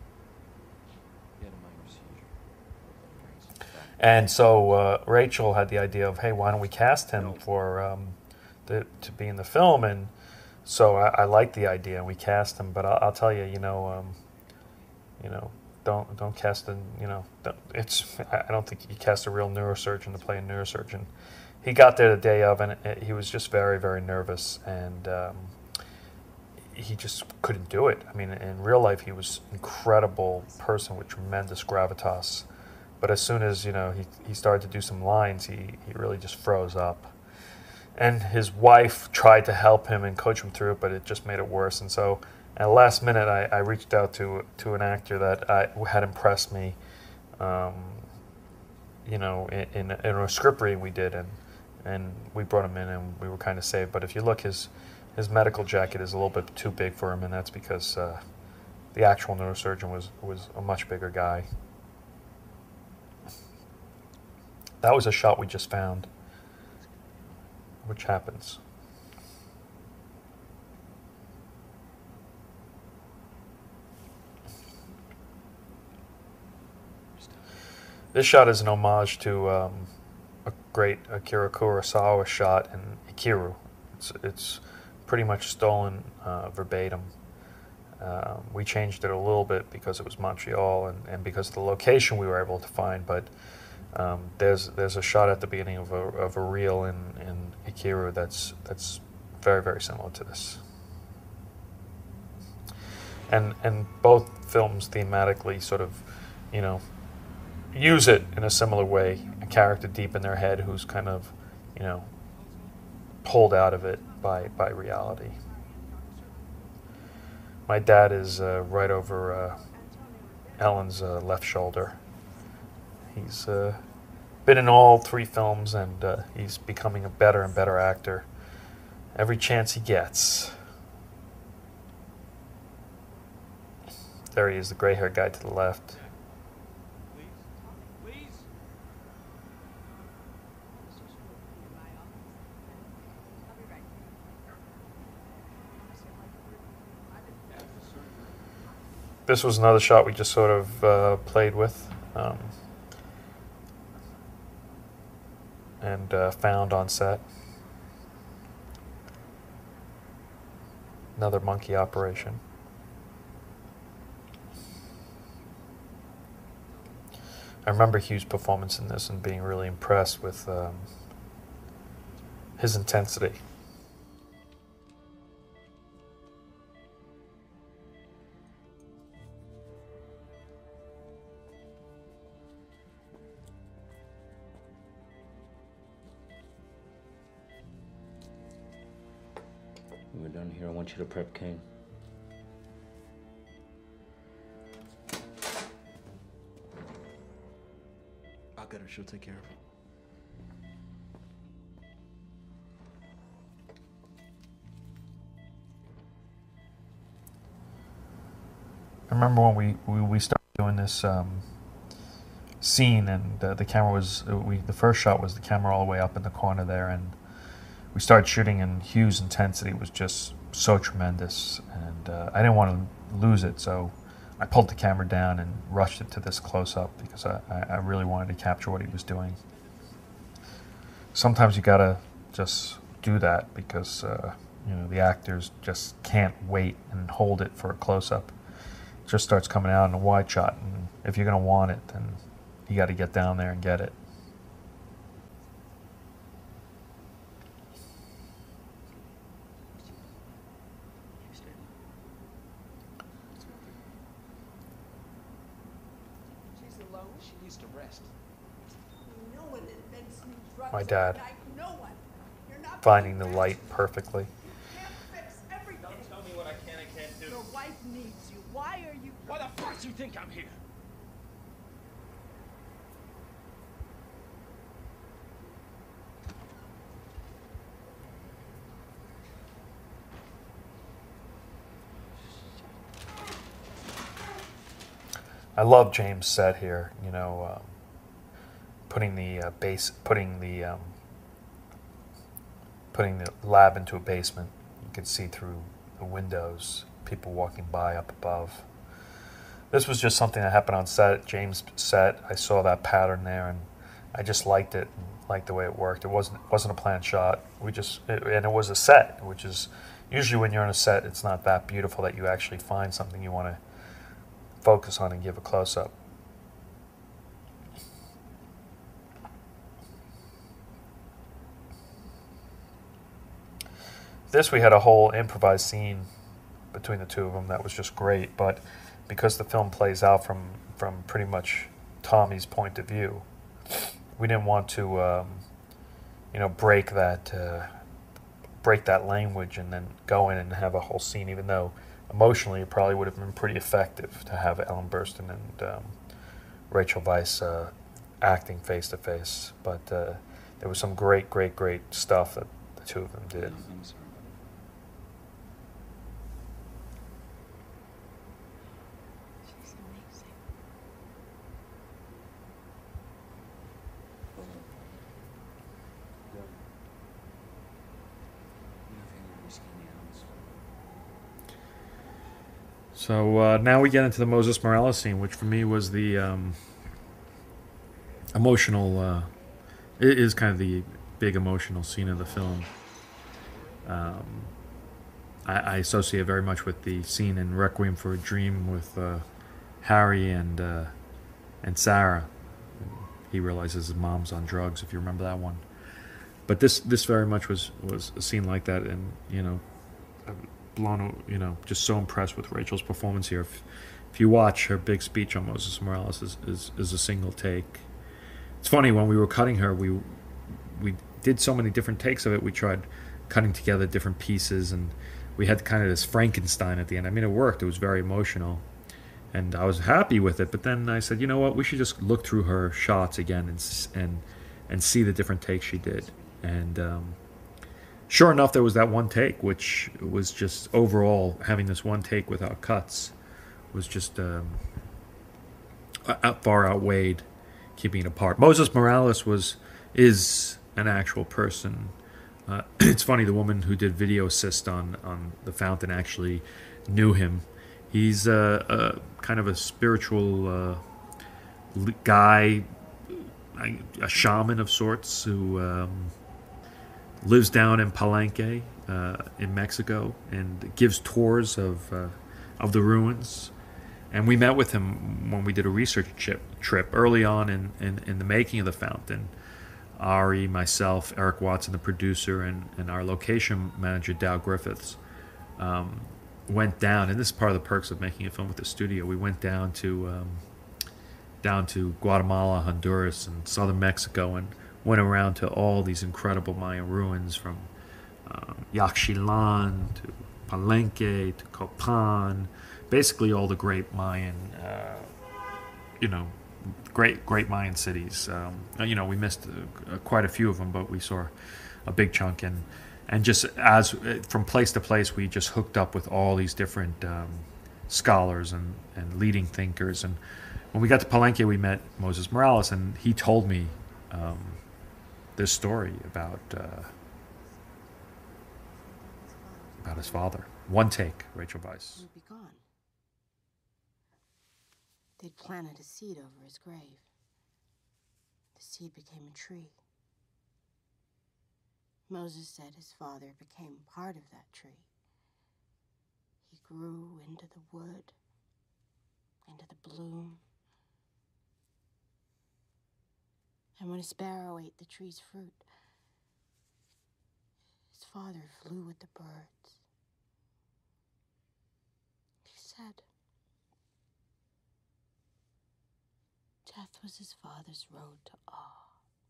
And so Rachel had the idea of, hey, why don't we cast him for to be in the film? And so I liked the idea, and we cast him. But I'll tell you, don't cast a, I don't think you cast a real neurosurgeon to play a neurosurgeon. He got there the day of, and he was just very, very nervous, and he just couldn't do it. I mean, in real life, he was an incredible person with tremendous gravitas. But as soon as, he started to do some lines, he really just froze up. And his wife tried to help him and coach him through it, but it just made it worse. And so at the last minute, I reached out to an actor that had impressed me, in a script reading we did, and we brought him in, and we were kind of saved. But if you look, his medical jacket is a little bit too big for him, and that's because the actual neurosurgeon was a much bigger guy. That was a shot we just found, which happens. This shot is an homage to a great Akira Kurosawa shot in Ikiru. It's pretty much stolen verbatim. We changed it a little bit because it was Montreal and because of the location we were able to find, but there's a shot at the beginning of a reel in Ikiru that's very, very similar to this. And both films thematically sort of, use it in a similar way. A character deep in their head who's kind of, pulled out of it by reality. My dad is right over Ellen's left shoulder. He's been in all 3 films, and he's becoming a better and better actor every chance he gets. There he is, the gray-haired guy to the left. This was another shot we just sort of played with and found on set. Another monkey operation. I remember Hugh's performance in this and being really impressed with his intensity. When we're done here, I want you to prep Kane. I'll get her. She'll take care of it. I remember when we started doing this scene, and the camera was the first shot was the camera all the way up in the corner there, and we started shooting, and Hugh's intensity was just so tremendous, and I didn't want to lose it, so I pulled the camera down and rushed it to this close-up because I really wanted to capture what he was doing. Sometimes you gotta just do that because the actors just can't wait and hold it for a close-up. It just starts coming out in a wide shot, and if you're gonna want it, then you got to get down there and get it. My dad finding the light perfectly. Don't tell me what I can and can't do. Your wife needs you. Why are you... Why the fuck do you think I'm here? I love James' set here. Putting the lab into a basement. You could see through the windows, people walking by up above. This was just something that happened on set, James' set. I saw that pattern there, and I just liked it, and liked the way it worked. It wasn't a planned shot. And it was a set, which is usually when you're on a set, it's not that beautiful that you actually find something you want to focus on and give a close-up. This, we had a whole improvised scene between the two of them that was just great, but because the film plays out from pretty much Tommy's point of view, we didn't want to break that language and then go in and have a whole scene, even though emotionally it probably would have been pretty effective to have Ellen Burstyn and Rachel Weisz acting face to face, but there was some great stuff that the two of them did. So now we get into the Moses Morales scene, which for me was the emotional. It is kind of the big emotional scene of the film. I associate very much with the scene in Requiem for a Dream with Harry and Sarah. He realizes his mom's on drugs, if you remember that one. But this very much was a scene like that, and blown, just so impressed with Rachel's performance here. If if you watch her big speech on Moses Morales is a single take. It's funny, when we were cutting her, we did so many different takes of it. We tried cutting together different pieces, and we had kind of this Frankenstein at the end. I mean, it worked. It was very emotional, and I was happy with it. But then I said, you know what? We should just look through her shots again and see the different takes she did. And sure enough, there was that one take, which was just overall having this one take without cuts was just far outweighed keeping it apart. Moses Morales is an actual person. It's funny, the woman who did video assist on The Fountain actually knew him. He's a kind of a spiritual guy, a shaman of sorts, who lives down in Palenque in Mexico and gives tours of the ruins. And we met with him when we did a research trip early on in the making of The Fountain. Ari, myself, Eric Watson, the producer, and our location manager, Dow Griffiths, went down, and this is part of the perks of making a film with the studio. We went down to Guatemala, Honduras, and southern Mexico, and went around to all these incredible Mayan ruins, from Yaxchilan to Palenque to Copan, basically all the great Mayan, great Mayan cities. We missed quite a few of them, but we saw a big chunk. And just as from place to place, we just hooked up with all these different scholars and leading thinkers. And when we got to Palenque, we met Moses Morales, and he told me this story about his father. One take, Rachel Weisz. He'd be gone. They'd planted a seed over his grave. The seed became a tree. Moses said his father became part of that tree. He grew into the wood, into the bloom. And when a sparrow ate the tree's fruit, his father flew with the birds. He said death was his father's road to awe.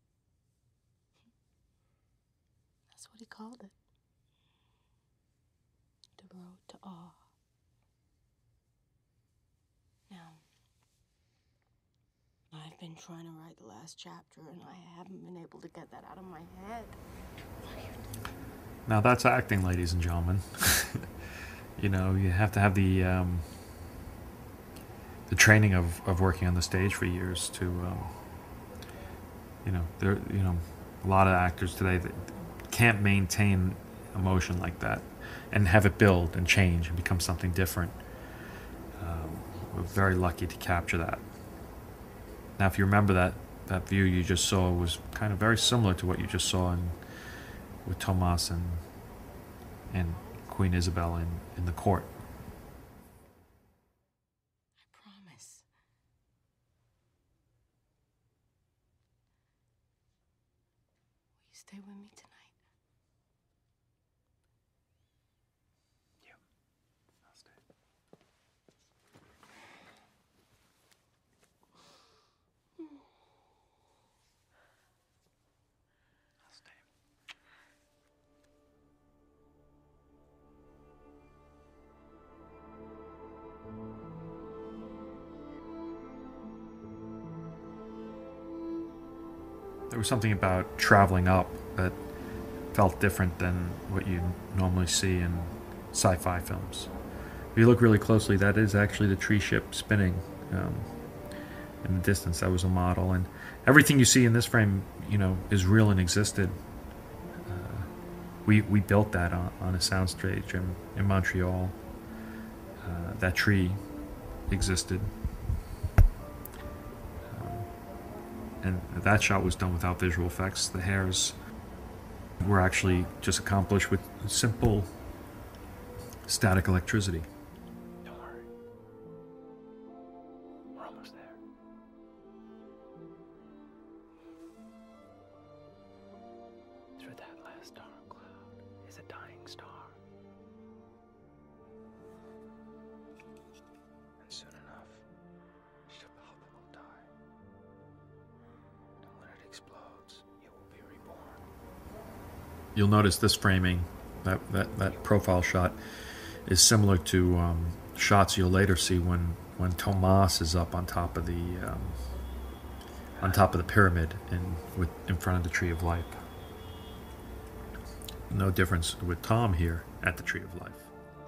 That's what he called it. The road to awe. Now, I've been trying to write the last chapter, and I haven't been able to get that out of my head. Now that's acting, ladies and gentlemen. You have to have the training of working on the stage for years to, a lot of actors today that can't maintain emotion like that and have it build and change and become something different. We're very lucky to capture that. Now, if you remember that view you just saw was kind of very similar to what you just saw with Tomas and Queen Isabel in the court. I promise. Will you stay with me tonight? Yeah, I'll stay. I'll stay. There was something about traveling up that felt different than what you normally see in sci-fi films. If you look really closely, that is actually the tree ship spinning in the distance. That was a model, and everything you see in this frame, is real and existed. We built that on a soundstage in Montreal. That tree existed. And that shot was done without visual effects. The hairs were actually just accomplished with simple static electricity. Don't worry. We're almost there. Through that last dark cloud is a dying star. And soon enough, you'll notice this framing, that profile shot, is similar to shots you'll later see when Tomas is up on top of the pyramid in front of the Tree of Life. No difference with Tom here at the Tree of Life.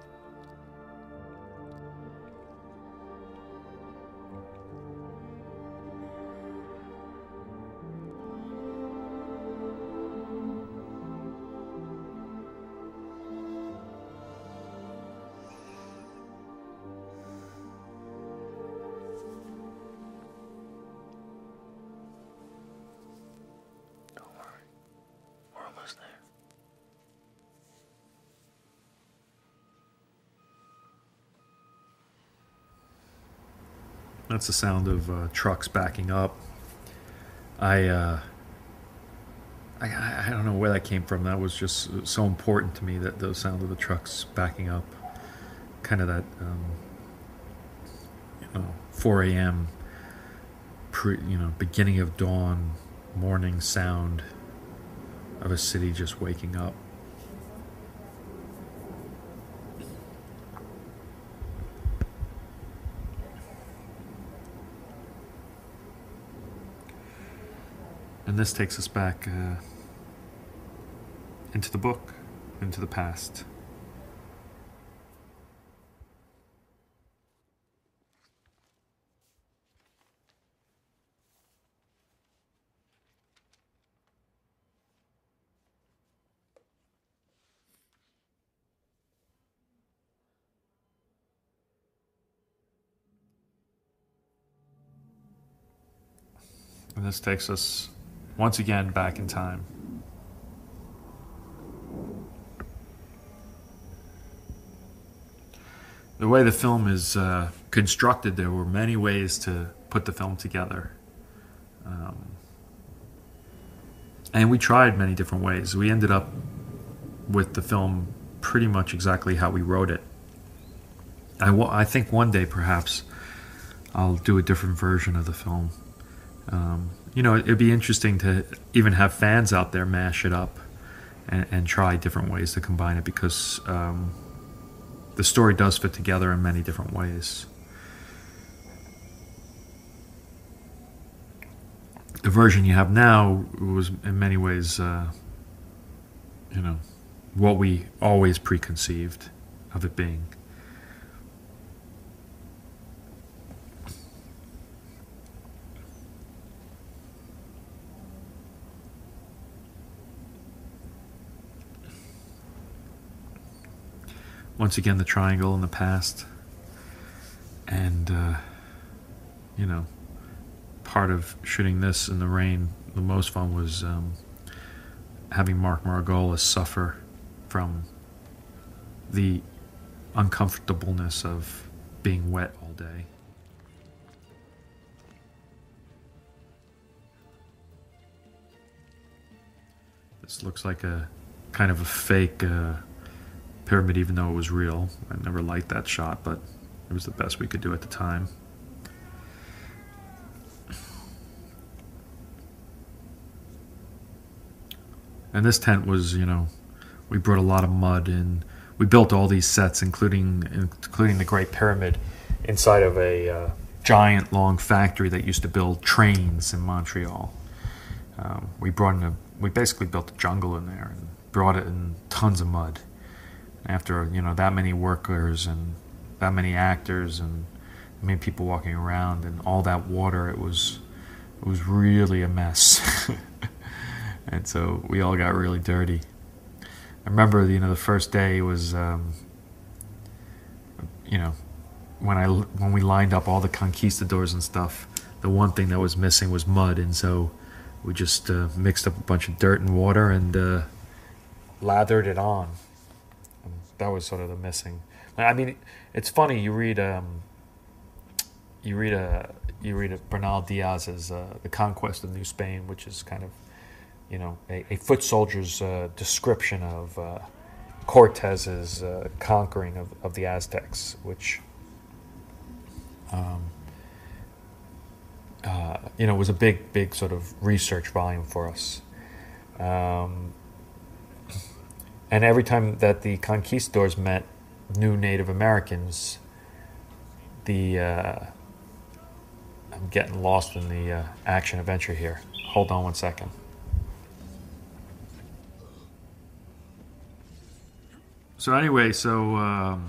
That's the sound of trucks backing up. I don't know where that came from. That was just so important to me, that the sound of the trucks backing up. Kind of that, 4 a.m. Beginning of dawn, morning sound of a city just waking up. And this takes us back into the book, into the past. And this takes us once again back in time. The way the film is constructed, there were many ways to put the film together. And we tried many different ways. We ended up with the film pretty much exactly how we wrote it. I think one day perhaps I'll do a different version of the film. It'd be interesting to even have fans out there mash it up and try different ways to combine it, because the story does fit together in many different ways. The version you have now was in many ways, what we always preconceived of it being. Once again, the triangle in the past, and part of shooting this in the rain, the most fun was having Mark Margolis suffer from the uncomfortableness of being wet all day. This looks like a kind of a fake pyramid, even though it was real. I never liked that shot, but it was the best we could do at the time. And this tent was, we brought a lot of mud in. We built all these sets, including the Great Pyramid, inside of a giant long factory that used to build trains in Montreal. We basically built a jungle in there and brought it in tons of mud. After that many workers and that many actors and many people walking around and all that water, it was really a mess. And so we all got really dirty. I remember the first day was when we lined up all the conquistadors and stuff, the one thing that was missing was mud, and so we just mixed up a bunch of dirt and water and lathered it on. That was sort of the missing. I mean, it's funny. You read Bernal Diaz's The Conquest of New Spain, which is kind of a foot soldier's description of Cortez's conquering of the Aztecs, which was a big sort of research volume for us. And every time that the conquistadors met new Native Americans, I'm getting lost in the action adventure here. Hold on one second. So anyway, so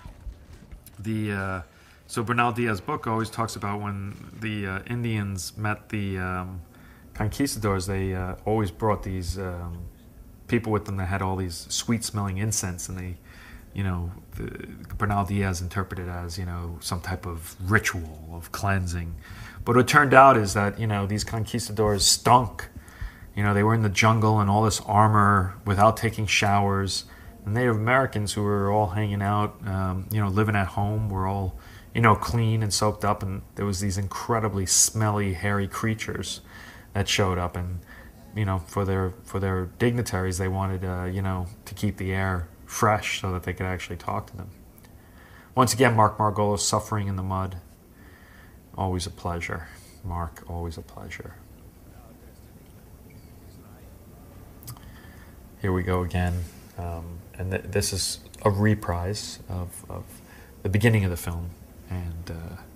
Bernal Diaz's book always talks about when the Indians met the conquistadors. They always brought these people with them that had all these sweet-smelling incense, and they, Bernal Diaz interpreted it as some type of ritual of cleansing. But what turned out is that these conquistadors stunk. They were in the jungle and all this armor without taking showers. The Native Americans who were all hanging out, living at home, were all, clean and soaked up, and there was these incredibly smelly, hairy creatures that showed up, and for their dignitaries, they wanted, to keep the air fresh so that they could actually talk to them. Once again, Mark Margolis, Suffering in the Mud. Always a pleasure, Mark. Always a pleasure. Here we go again. And this is a reprise of the beginning of the film, and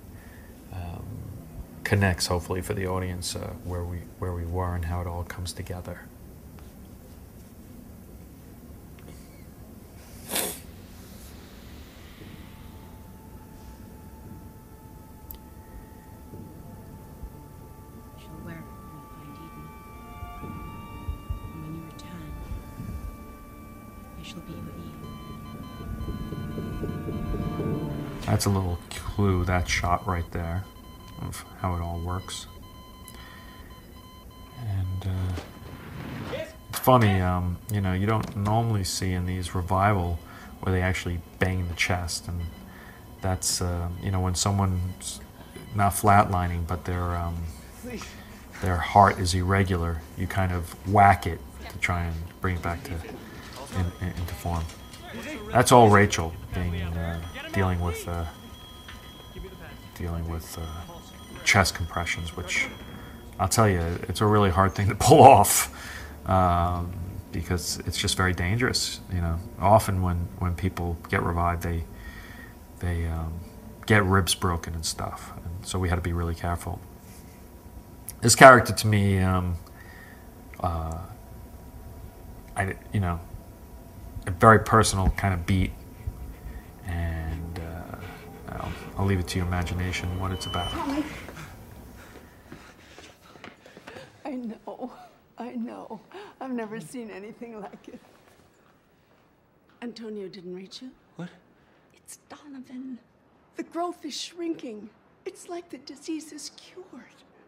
connects hopefully for the audience where we were and how it all comes together. She'll wear it when you find Eden. And when you return, there shall be your Eden. That's a little clue, that shot right there, of how it all works. And it's funny, you don't normally see in these revival where they actually bang the chest, and that's when someone's not flatlining, but their heart is irregular, you kind of whack it to try and bring it back to into form. That's all Rachel dealing with chest compressions, which I'll tell you, it's a really hard thing to pull off, because it's just very dangerous. Often when people get revived, they get ribs broken and stuff, and so we had to be really careful. This character, to me, a very personal kind of beat, and I'll leave it to your imagination what it's about. I know. I've never seen anything like it. Antonio didn't reach you? What? It's Donovan. The growth is shrinking. It's like the disease is cured.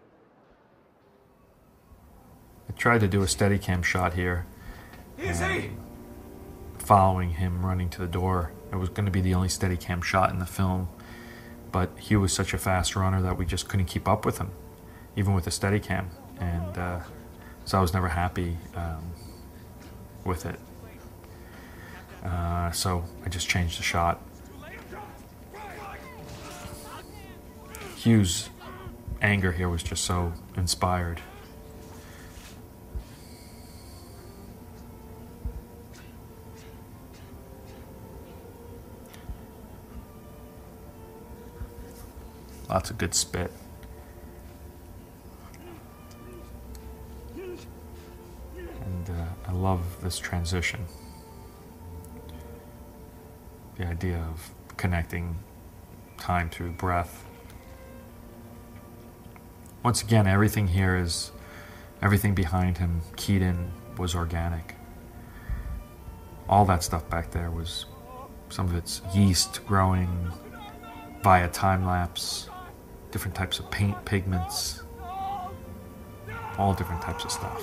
I tried to do a Steadicam shot here, Easy! following him running to the door. It was going to be the only Steadicam shot in the film, but he was such a fast runner that we just couldn't keep up with him, even with the Steadicam, and so I was never happy with it. So I just changed the shot. Hugh's anger here was just so inspired. Lots of good spit. And I love this transition. The idea of connecting time through breath. Once again, everything behind him, Keaton, was organic. All that stuff back there was, some of it's yeast growing via time lapse, different types of paint pigments, all different types of stuff.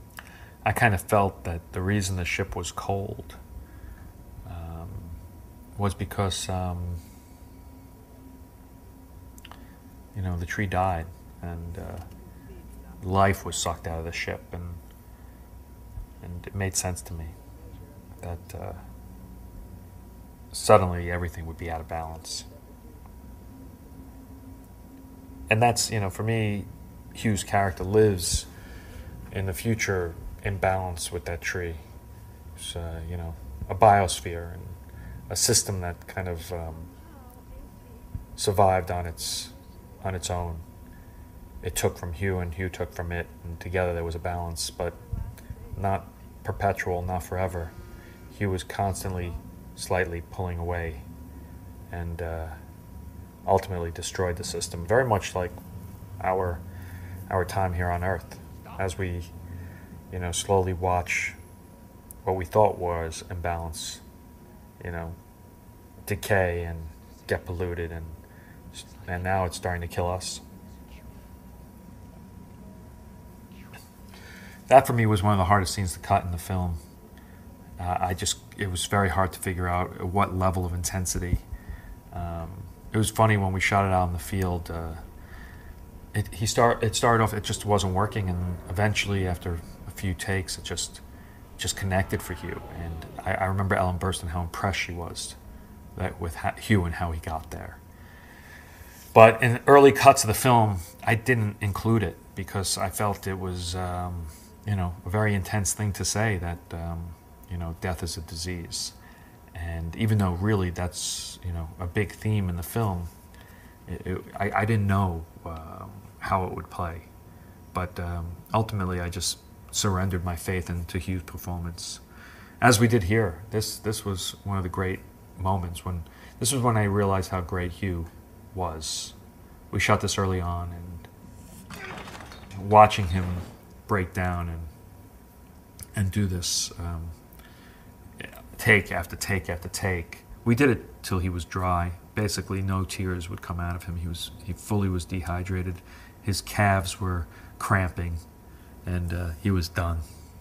I kind of felt that the reason the ship was cold was because the tree died, and life was sucked out of the ship, and it made sense to me that suddenly everything would be out of balance. And that's, for me, Hugh's character lives in the future in balance with that tree. It's, a biosphere and a system that kind of survived on its own. It took from Hugh, and Hugh took from it, and together there was a balance, but not perpetual, not forever. Hugh was constantly, slightly pulling away, and ultimately destroyed the system, very much like our time here on Earth, as we, slowly watch what we thought was imbalance, decay and get polluted, and now it's starting to kill us. That for me was one of the hardest scenes to cut in the film. It was very hard to figure out what level of intensity. It was funny when we shot it out in the field. It started off, it just wasn't working, and eventually, after a few takes, it just connected for Hugh. And I remember Ellen Burstyn, how impressed she was with Hugh and how he got there. But in early cuts of the film, I didn't include it because I felt it was, a very intense thing to say, that death is a disease. And even though really that's, a big theme in the film, I didn't know how it would play. But ultimately, I just surrendered my faith into Hugh's performance, as we did here. This was one of the great moments. This was when I realized how great Hugh was. We shot this early on, and watching him break down and do this take after take after take. We did it till he was dry. Basically, no tears would come out of him. He fully was dehydrated. His calves were cramping, and he was done.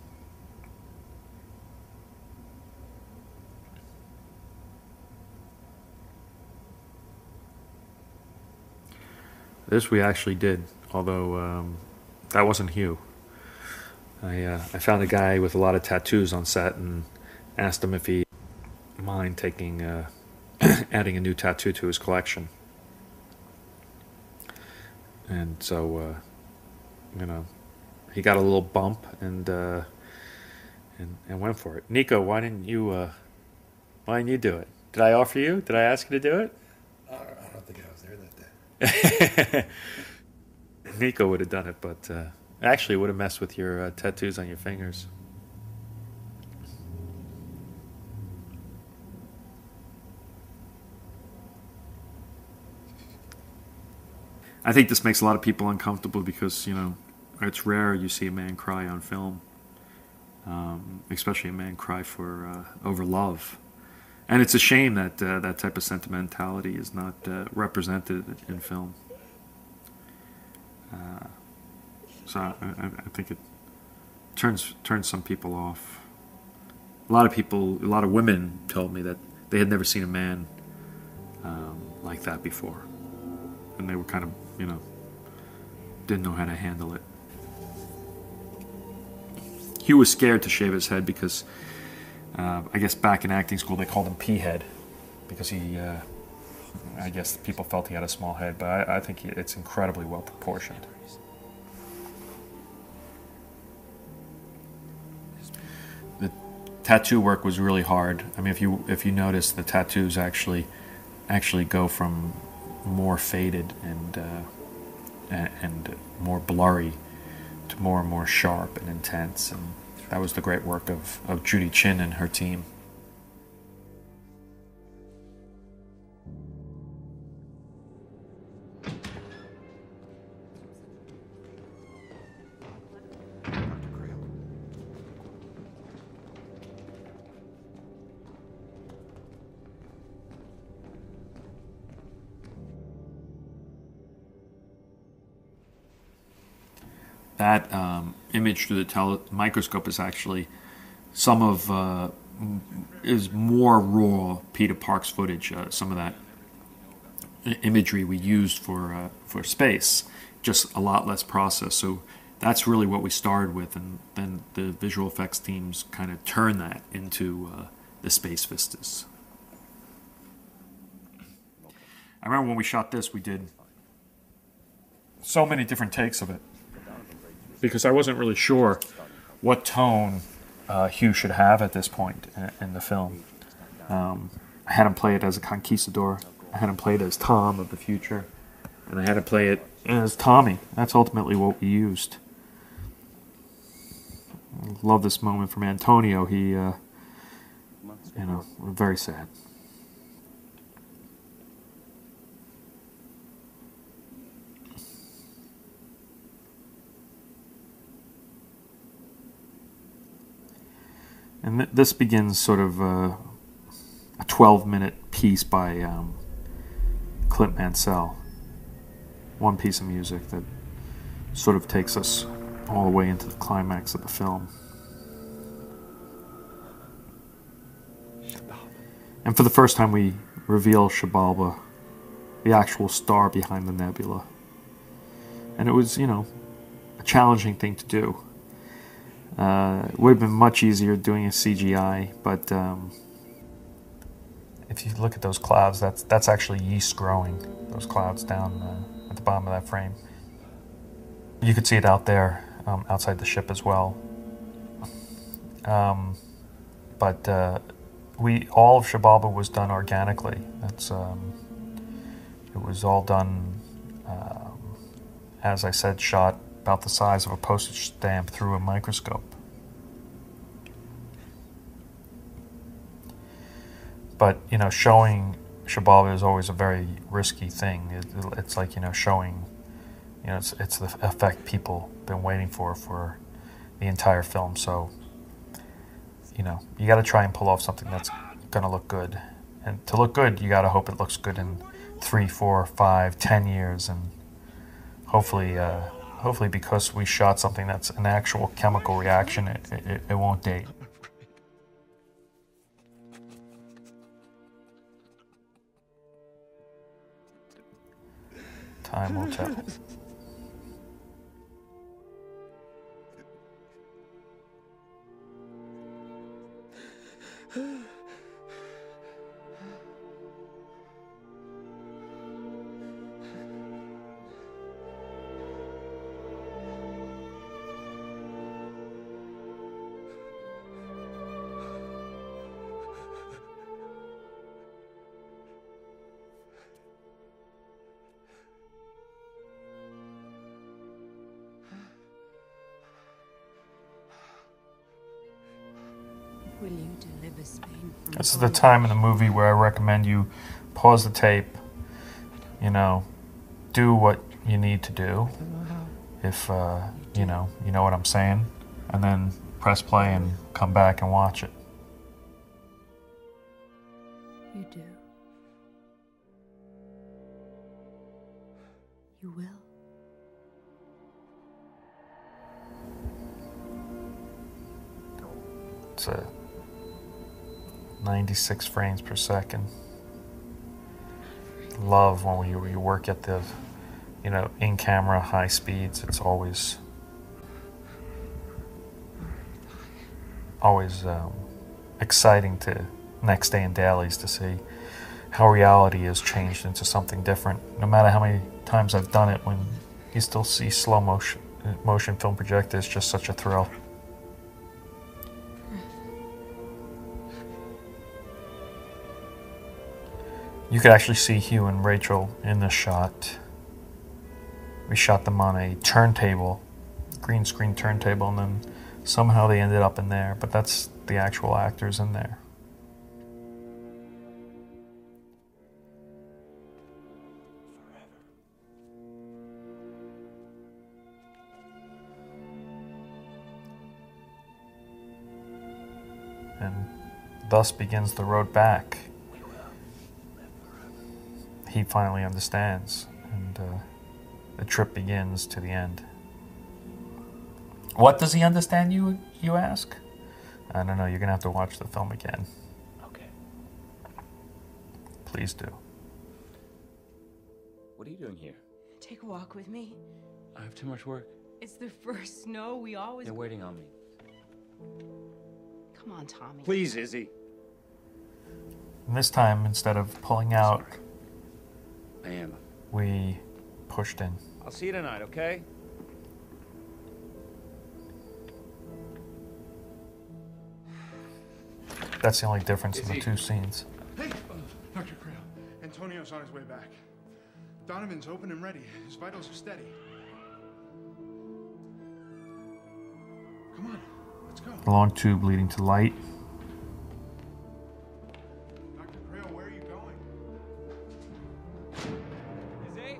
This we actually did, although that wasn't Hugh. I found a guy with a lot of tattoos on set and asked him if he mind taking adding a new tattoo to his collection. And so he got a little bump and went for it. Nico, why didn't you do it? Did I offer you? Did I ask you to do it? I don't think I was there that day. Nico would have done it, but actually it would have messed with your tattoos on your fingers. I think this makes a lot of people uncomfortable because, it's rare you see a man cry on film, especially a man cry over love. And it's a shame that that type of sentimentality is not represented in film. So I think it turns some people off. A lot of women told me that they had never seen a man like that before. And they were kind of, didn't know how to handle it. Hugh was scared to shave his head because, I guess back in acting school they called him P-head, because he, I guess people felt he had a small head, but I think it's incredibly well proportioned. The tattoo work was really hard. I mean, if you notice, the tattoos actually go from more faded and more blurry to more and more sharp and intense, and that was the great work of Judy Chin and her team. That image through the microscope is actually some of is more raw Peter Parks footage. Some of that imagery we used for space, just a lot less processed. So that's really what we started with, and then the visual effects teams kind of turned that into the space vistas. I remember when we shot this, we did so many different takes of it because I wasn't really sure what tone Hugh should have at this point in the film. I had him play it as a conquistador. I had him play it as Tom of the future, and I had him play it as Tommy. That's ultimately what we used. I love this moment from Antonio. He, very sad. And this begins sort of a 12-minute piece by Clint Mansell. One piece of music that sort of takes us all the way into the climax of the film. And for the first time we reveal Xibalba, the actual star behind the nebula. And it was, a challenging thing to do. It would have been much easier doing a CGI, but if you look at those clouds, that's actually yeast growing, those clouds down at the bottom of that frame. You could see it out there, outside the ship as well. But all of Xibalba was done organically. It was all done, as I said, shot about the size of a postage stamp through a microscope. But, showing Xibalba is always a very risky thing. It's like, showing, it's the effect people been waiting for the entire film. So, you got to try and pull off something that's going to look good. And to look good, you got to hope it looks good in 3, 4, 5, 10 years. And hopefully because we shot something that's an actual chemical reaction, it won't date. Time will tell. Will you deliver Spain from This is the time in the movie where I recommend you pause the tape, do what you need to do, if, you know what I'm saying, and then press play and come back and watch it. You do. You will. It's a 96 frames per second. Love when you work at the, in-camera high speeds. It's always exciting to next day in dailies to see how reality has changed into something different. No matter how many times I've done it, when you still see slow motion film projected, it's just such a thrill. You could actually see Hugh and Rachel in this shot. We shot them on a turntable, green screen turntable, and then somehow they ended up in there, but that's the actual actors in there. And thus begins the road back. He finally understands, and the trip begins to the end. What does he understand, you ask? I don't know, you're going to have to watch the film again. Okay. Please do. What are you doing here? Take a walk with me. I have too much work. It's the first snow. We always. They're waiting on me. Come on, Tommy. Please, Izzy. And this time, instead of pulling out, I am. we pushed in. I'll see you tonight, okay? That's the only difference in the two scenes. Hey, Dr. Creel. Antonio's on his way back. Donovan's open and ready. His vitals are steady. Come on, let's go. The long tube leading to light. Dr. Creel, where are you going? Izzy?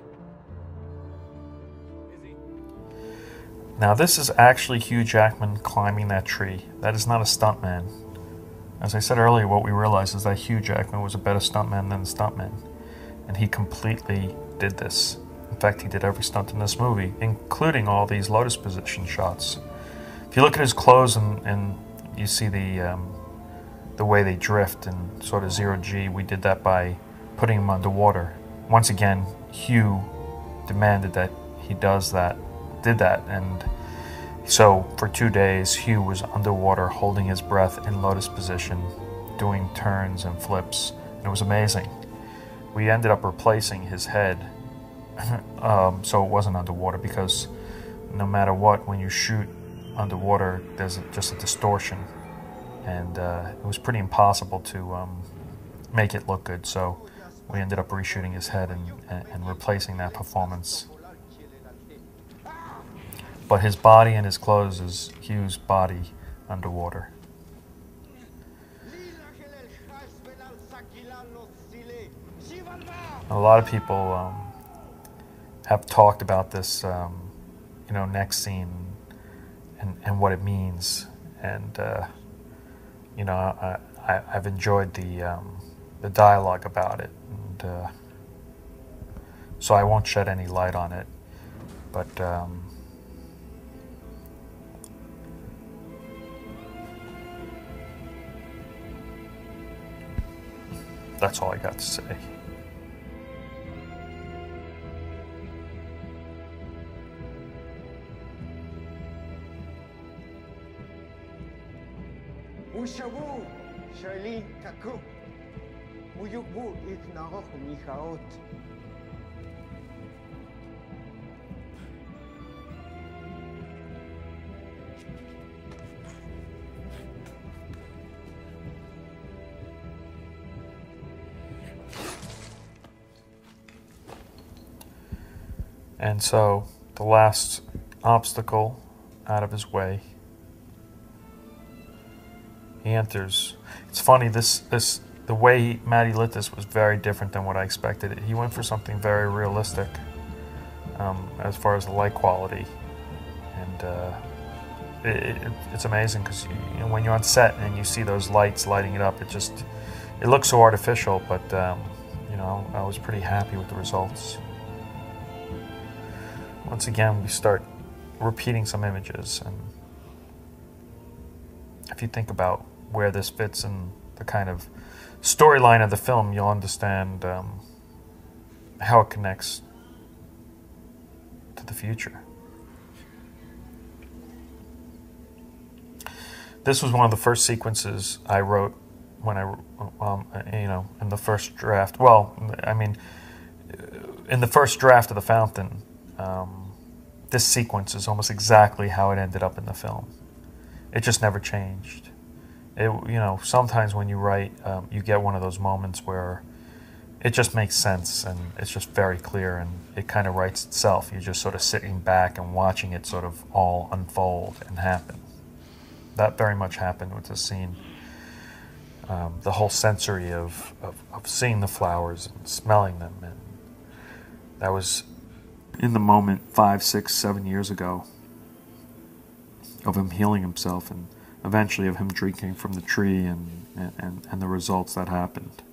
Izzy? Now this is actually Hugh Jackman climbing that tree. That is not a stuntman. As I said earlier, what we realized is that Hugh Jackman was a better stuntman than the stuntman. And he completely did this. In fact, he did every stunt in this movie, including all these lotus position shots. If you look at his clothes and you see the way they drift and sort of zero G, we did that by putting him underwater. Once again, Hugh demanded that he did that, and so for 2 days, Hugh was underwater holding his breath in lotus position, doing turns and flips, and it was amazing. We ended up replacing his head so it wasn't underwater, because no matter what, when you shoot underwater, there's just a distortion, and it was pretty impossible to make it look good, so we ended up reshooting his head and replacing that performance. But his body and his clothes is Hugh's body underwater. A lot of people have talked about this, next scene and what it means, and I've enjoyed the dialogue about it, and so I won't shed any light on it, but that's all I got to say. Mushabu, Charlene Taku. Muyukbu iknaho mihaot. And so, the last obstacle out of his way, he enters. It's funny, the way Matty lit this was very different than what I expected. He went for something very realistic as far as the light quality, and it's amazing because when you're on set and you see those lights lighting it up, it looks so artificial. But I was pretty happy with the results. Once again, we start repeating some images, and if you think about where this fits in the kind of storyline of the film, you'll understand how it connects to the future. This was one of the first sequences I wrote when in the first draft. Well, I mean, in the first draft of The Fountain, this sequence is almost exactly how it ended up in the film. It just never changed. Sometimes when you write, you get one of those moments where it just makes sense and it's just very clear and it kind of writes itself. You're just sort of sitting back and watching it sort of all unfold and happen. That very much happened with this scene. The whole sensory of seeing the flowers and smelling them, and that was in the moment 5, 6, 7 years ago of him healing himself and eventually of him drinking from the tree and the results that happened.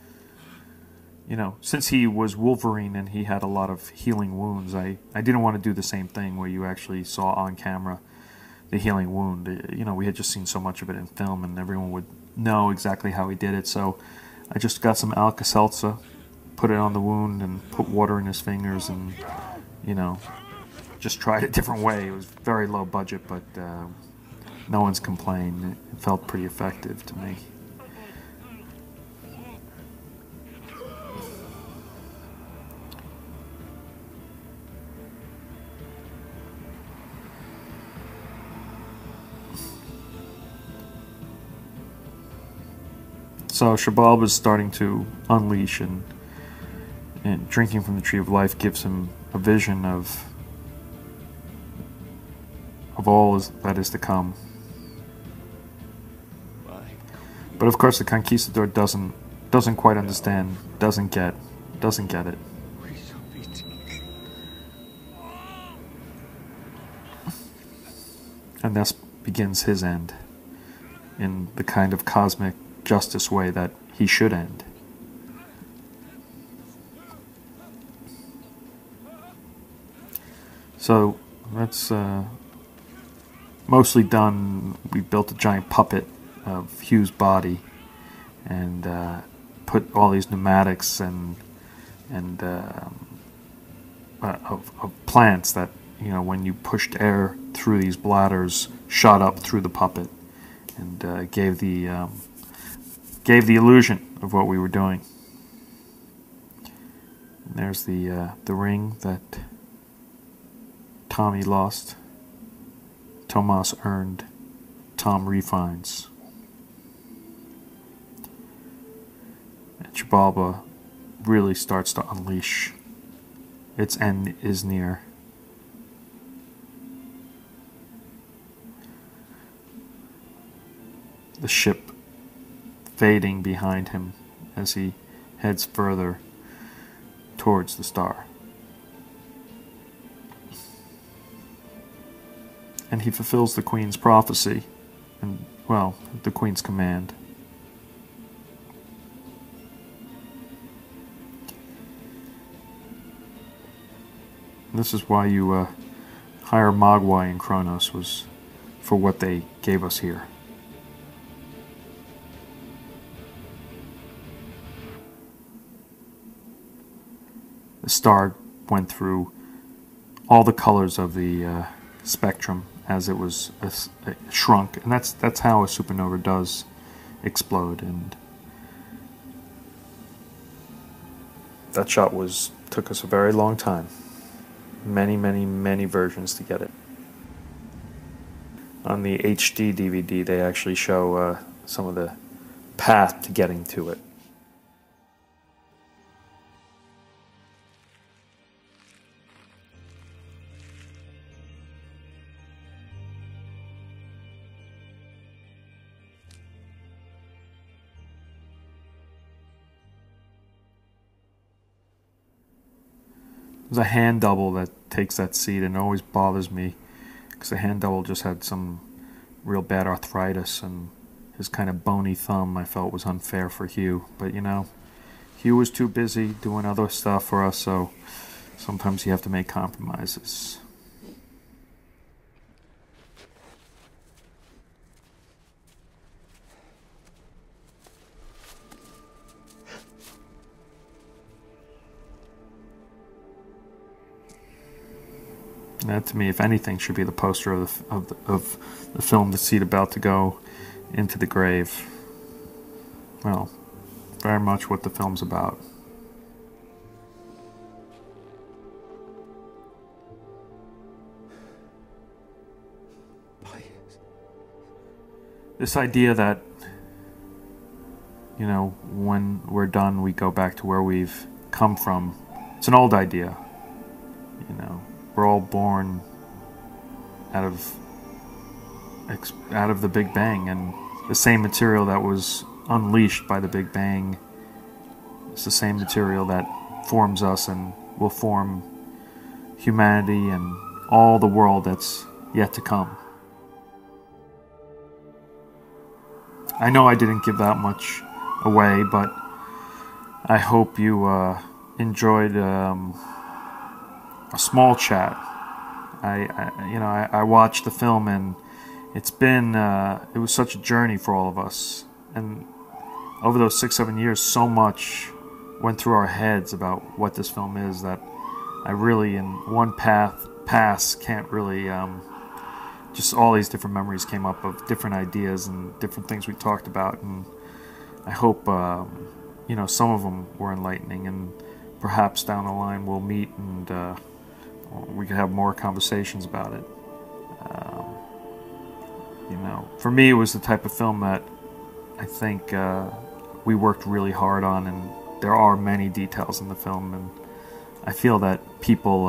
Since he was Wolverine and he had a lot of healing wounds, I didn't want to do the same thing where you actually saw on camera the healing wound. You know, we had just seen so much of it in film, and everyone would know exactly how he did it. So I just got some Alka-Seltzer, put it on the wound, and put water in his fingers, and, you know, just tried a different way. It was very low budget, but no one's complained. It felt pretty effective to me. So Shabal is starting to unleash, and drinking from the Tree of Life gives him a vision of all that is to come. But of course, the Conquistador doesn't quite understand, doesn't get it. And thus begins his end, in the kind of cosmic justice way that he should end. So that's mostly done. We built a giant puppet of Hugh's body, and put all these pneumatics and of plants that, you know, when you pushed air through these bladders, shot up through the puppet, and gave the illusion of what we were doing. And there's the ring that Tommy lost, Tomas earned, Tom refines. And Xibalba really starts to unleash. Its end is near. The ship fading behind him as he heads further towards the star. And he fulfills the Queen's prophecy, and, well, the Queen's command. This is why you hire Mogwai and Kronos, was for what they gave us here. The star went through all the colors of the spectrum as it was shrunk, and that's how a supernova does explode. And that shot took us a very long time, many versions to get it. On the HD DVD, they actually show some of the path to getting to it. There's a hand double that takes that seat, and it always bothers me because the hand double just had some real bad arthritis, and his kind of bony thumb I felt was unfair for Hugh. But, you know, Hugh was too busy doing other stuff for us, so sometimes you have to make compromises. That, to me, if anything, should be the poster of the film, the seed about to go into the grave. Well, very much what the film's about. This idea that, you know, when we're done, we go back to where we've come from. It's an old idea, you know. We're all born out of the Big Bang, and the same material that was unleashed by the Big Bang is the same material that forms us and will form humanity and all the world that's yet to come. I know I didn't give that much away, but I hope you enjoyed a small chat. I watched the film, and it's been, it was such a journey for all of us. And over those 6-7 years, so much went through our heads about what this film is that I really, in one pass, can't really, just all these different memories came up of different ideas and different things we talked about. And I hope, you know, some of them were enlightening, and perhaps down the line we'll meet and we could have more conversations about it. You know, for me, it was the type of film that I think we worked really hard on, and there are many details in the film, and I feel that people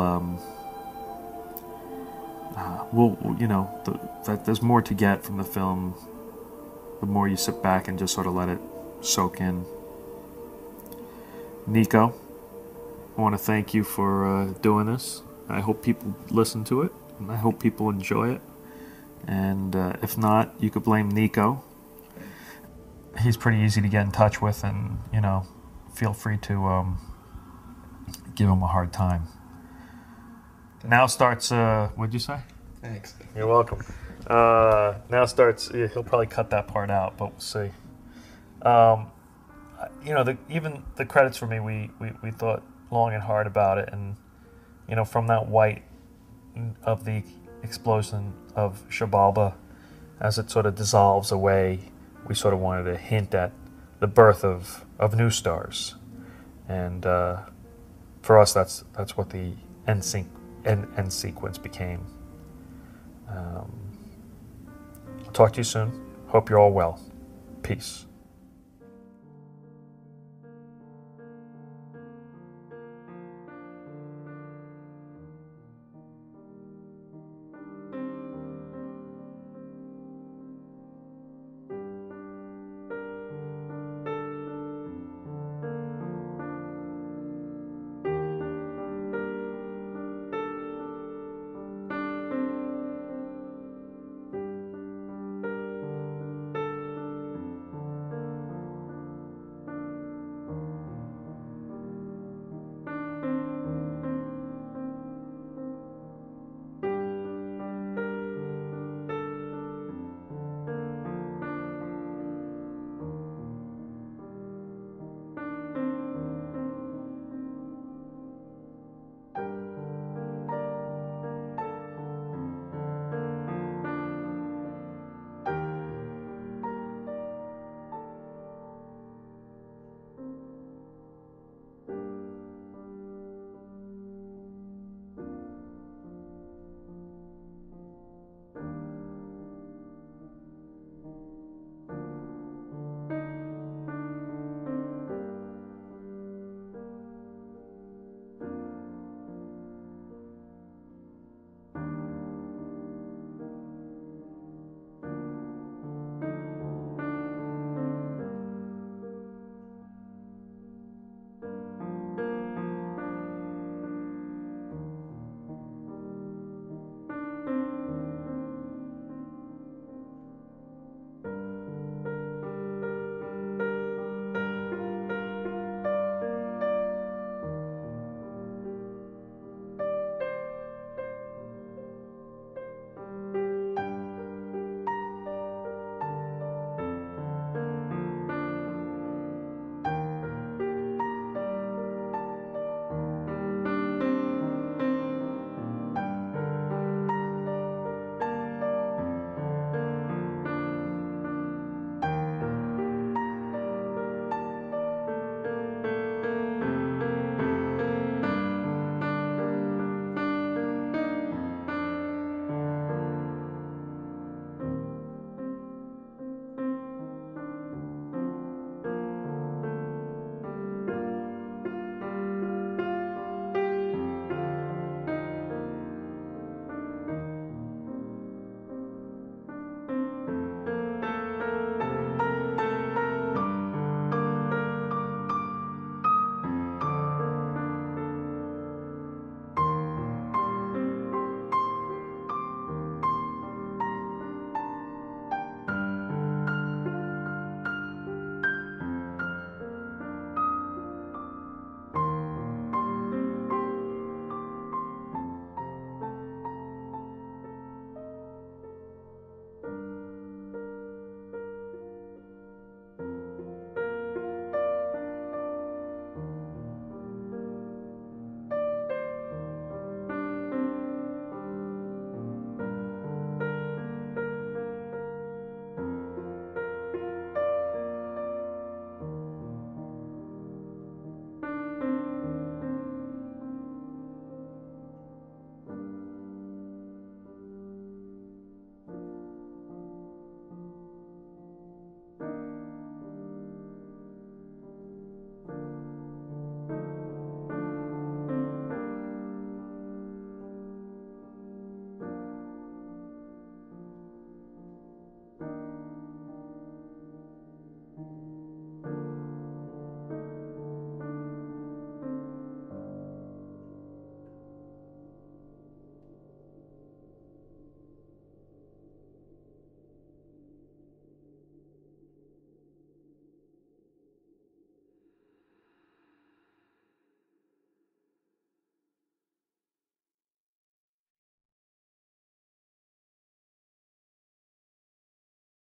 will, you know, that there's more to get from the film the more you sit back and just sort of let it soak in. Nico, I want to thank you for doing this. I hope people listen to it, and I hope people enjoy it. And if not, you could blame Nico. He's pretty easy to get in touch with, and, you know, feel free to give him a hard time. Now starts, what'd you say? Thanks. You're welcome. Now starts, he'll probably cut that part out, but we'll see. You know, even the credits for me, we thought long and hard about it, and, you know, from that white of the explosion of Shabalba, as it sort of dissolves away, we sort of wanted to hint at the birth of new stars. And for us, that's what the end sequence became. I'll talk to you soon. Hope you're all well. Peace.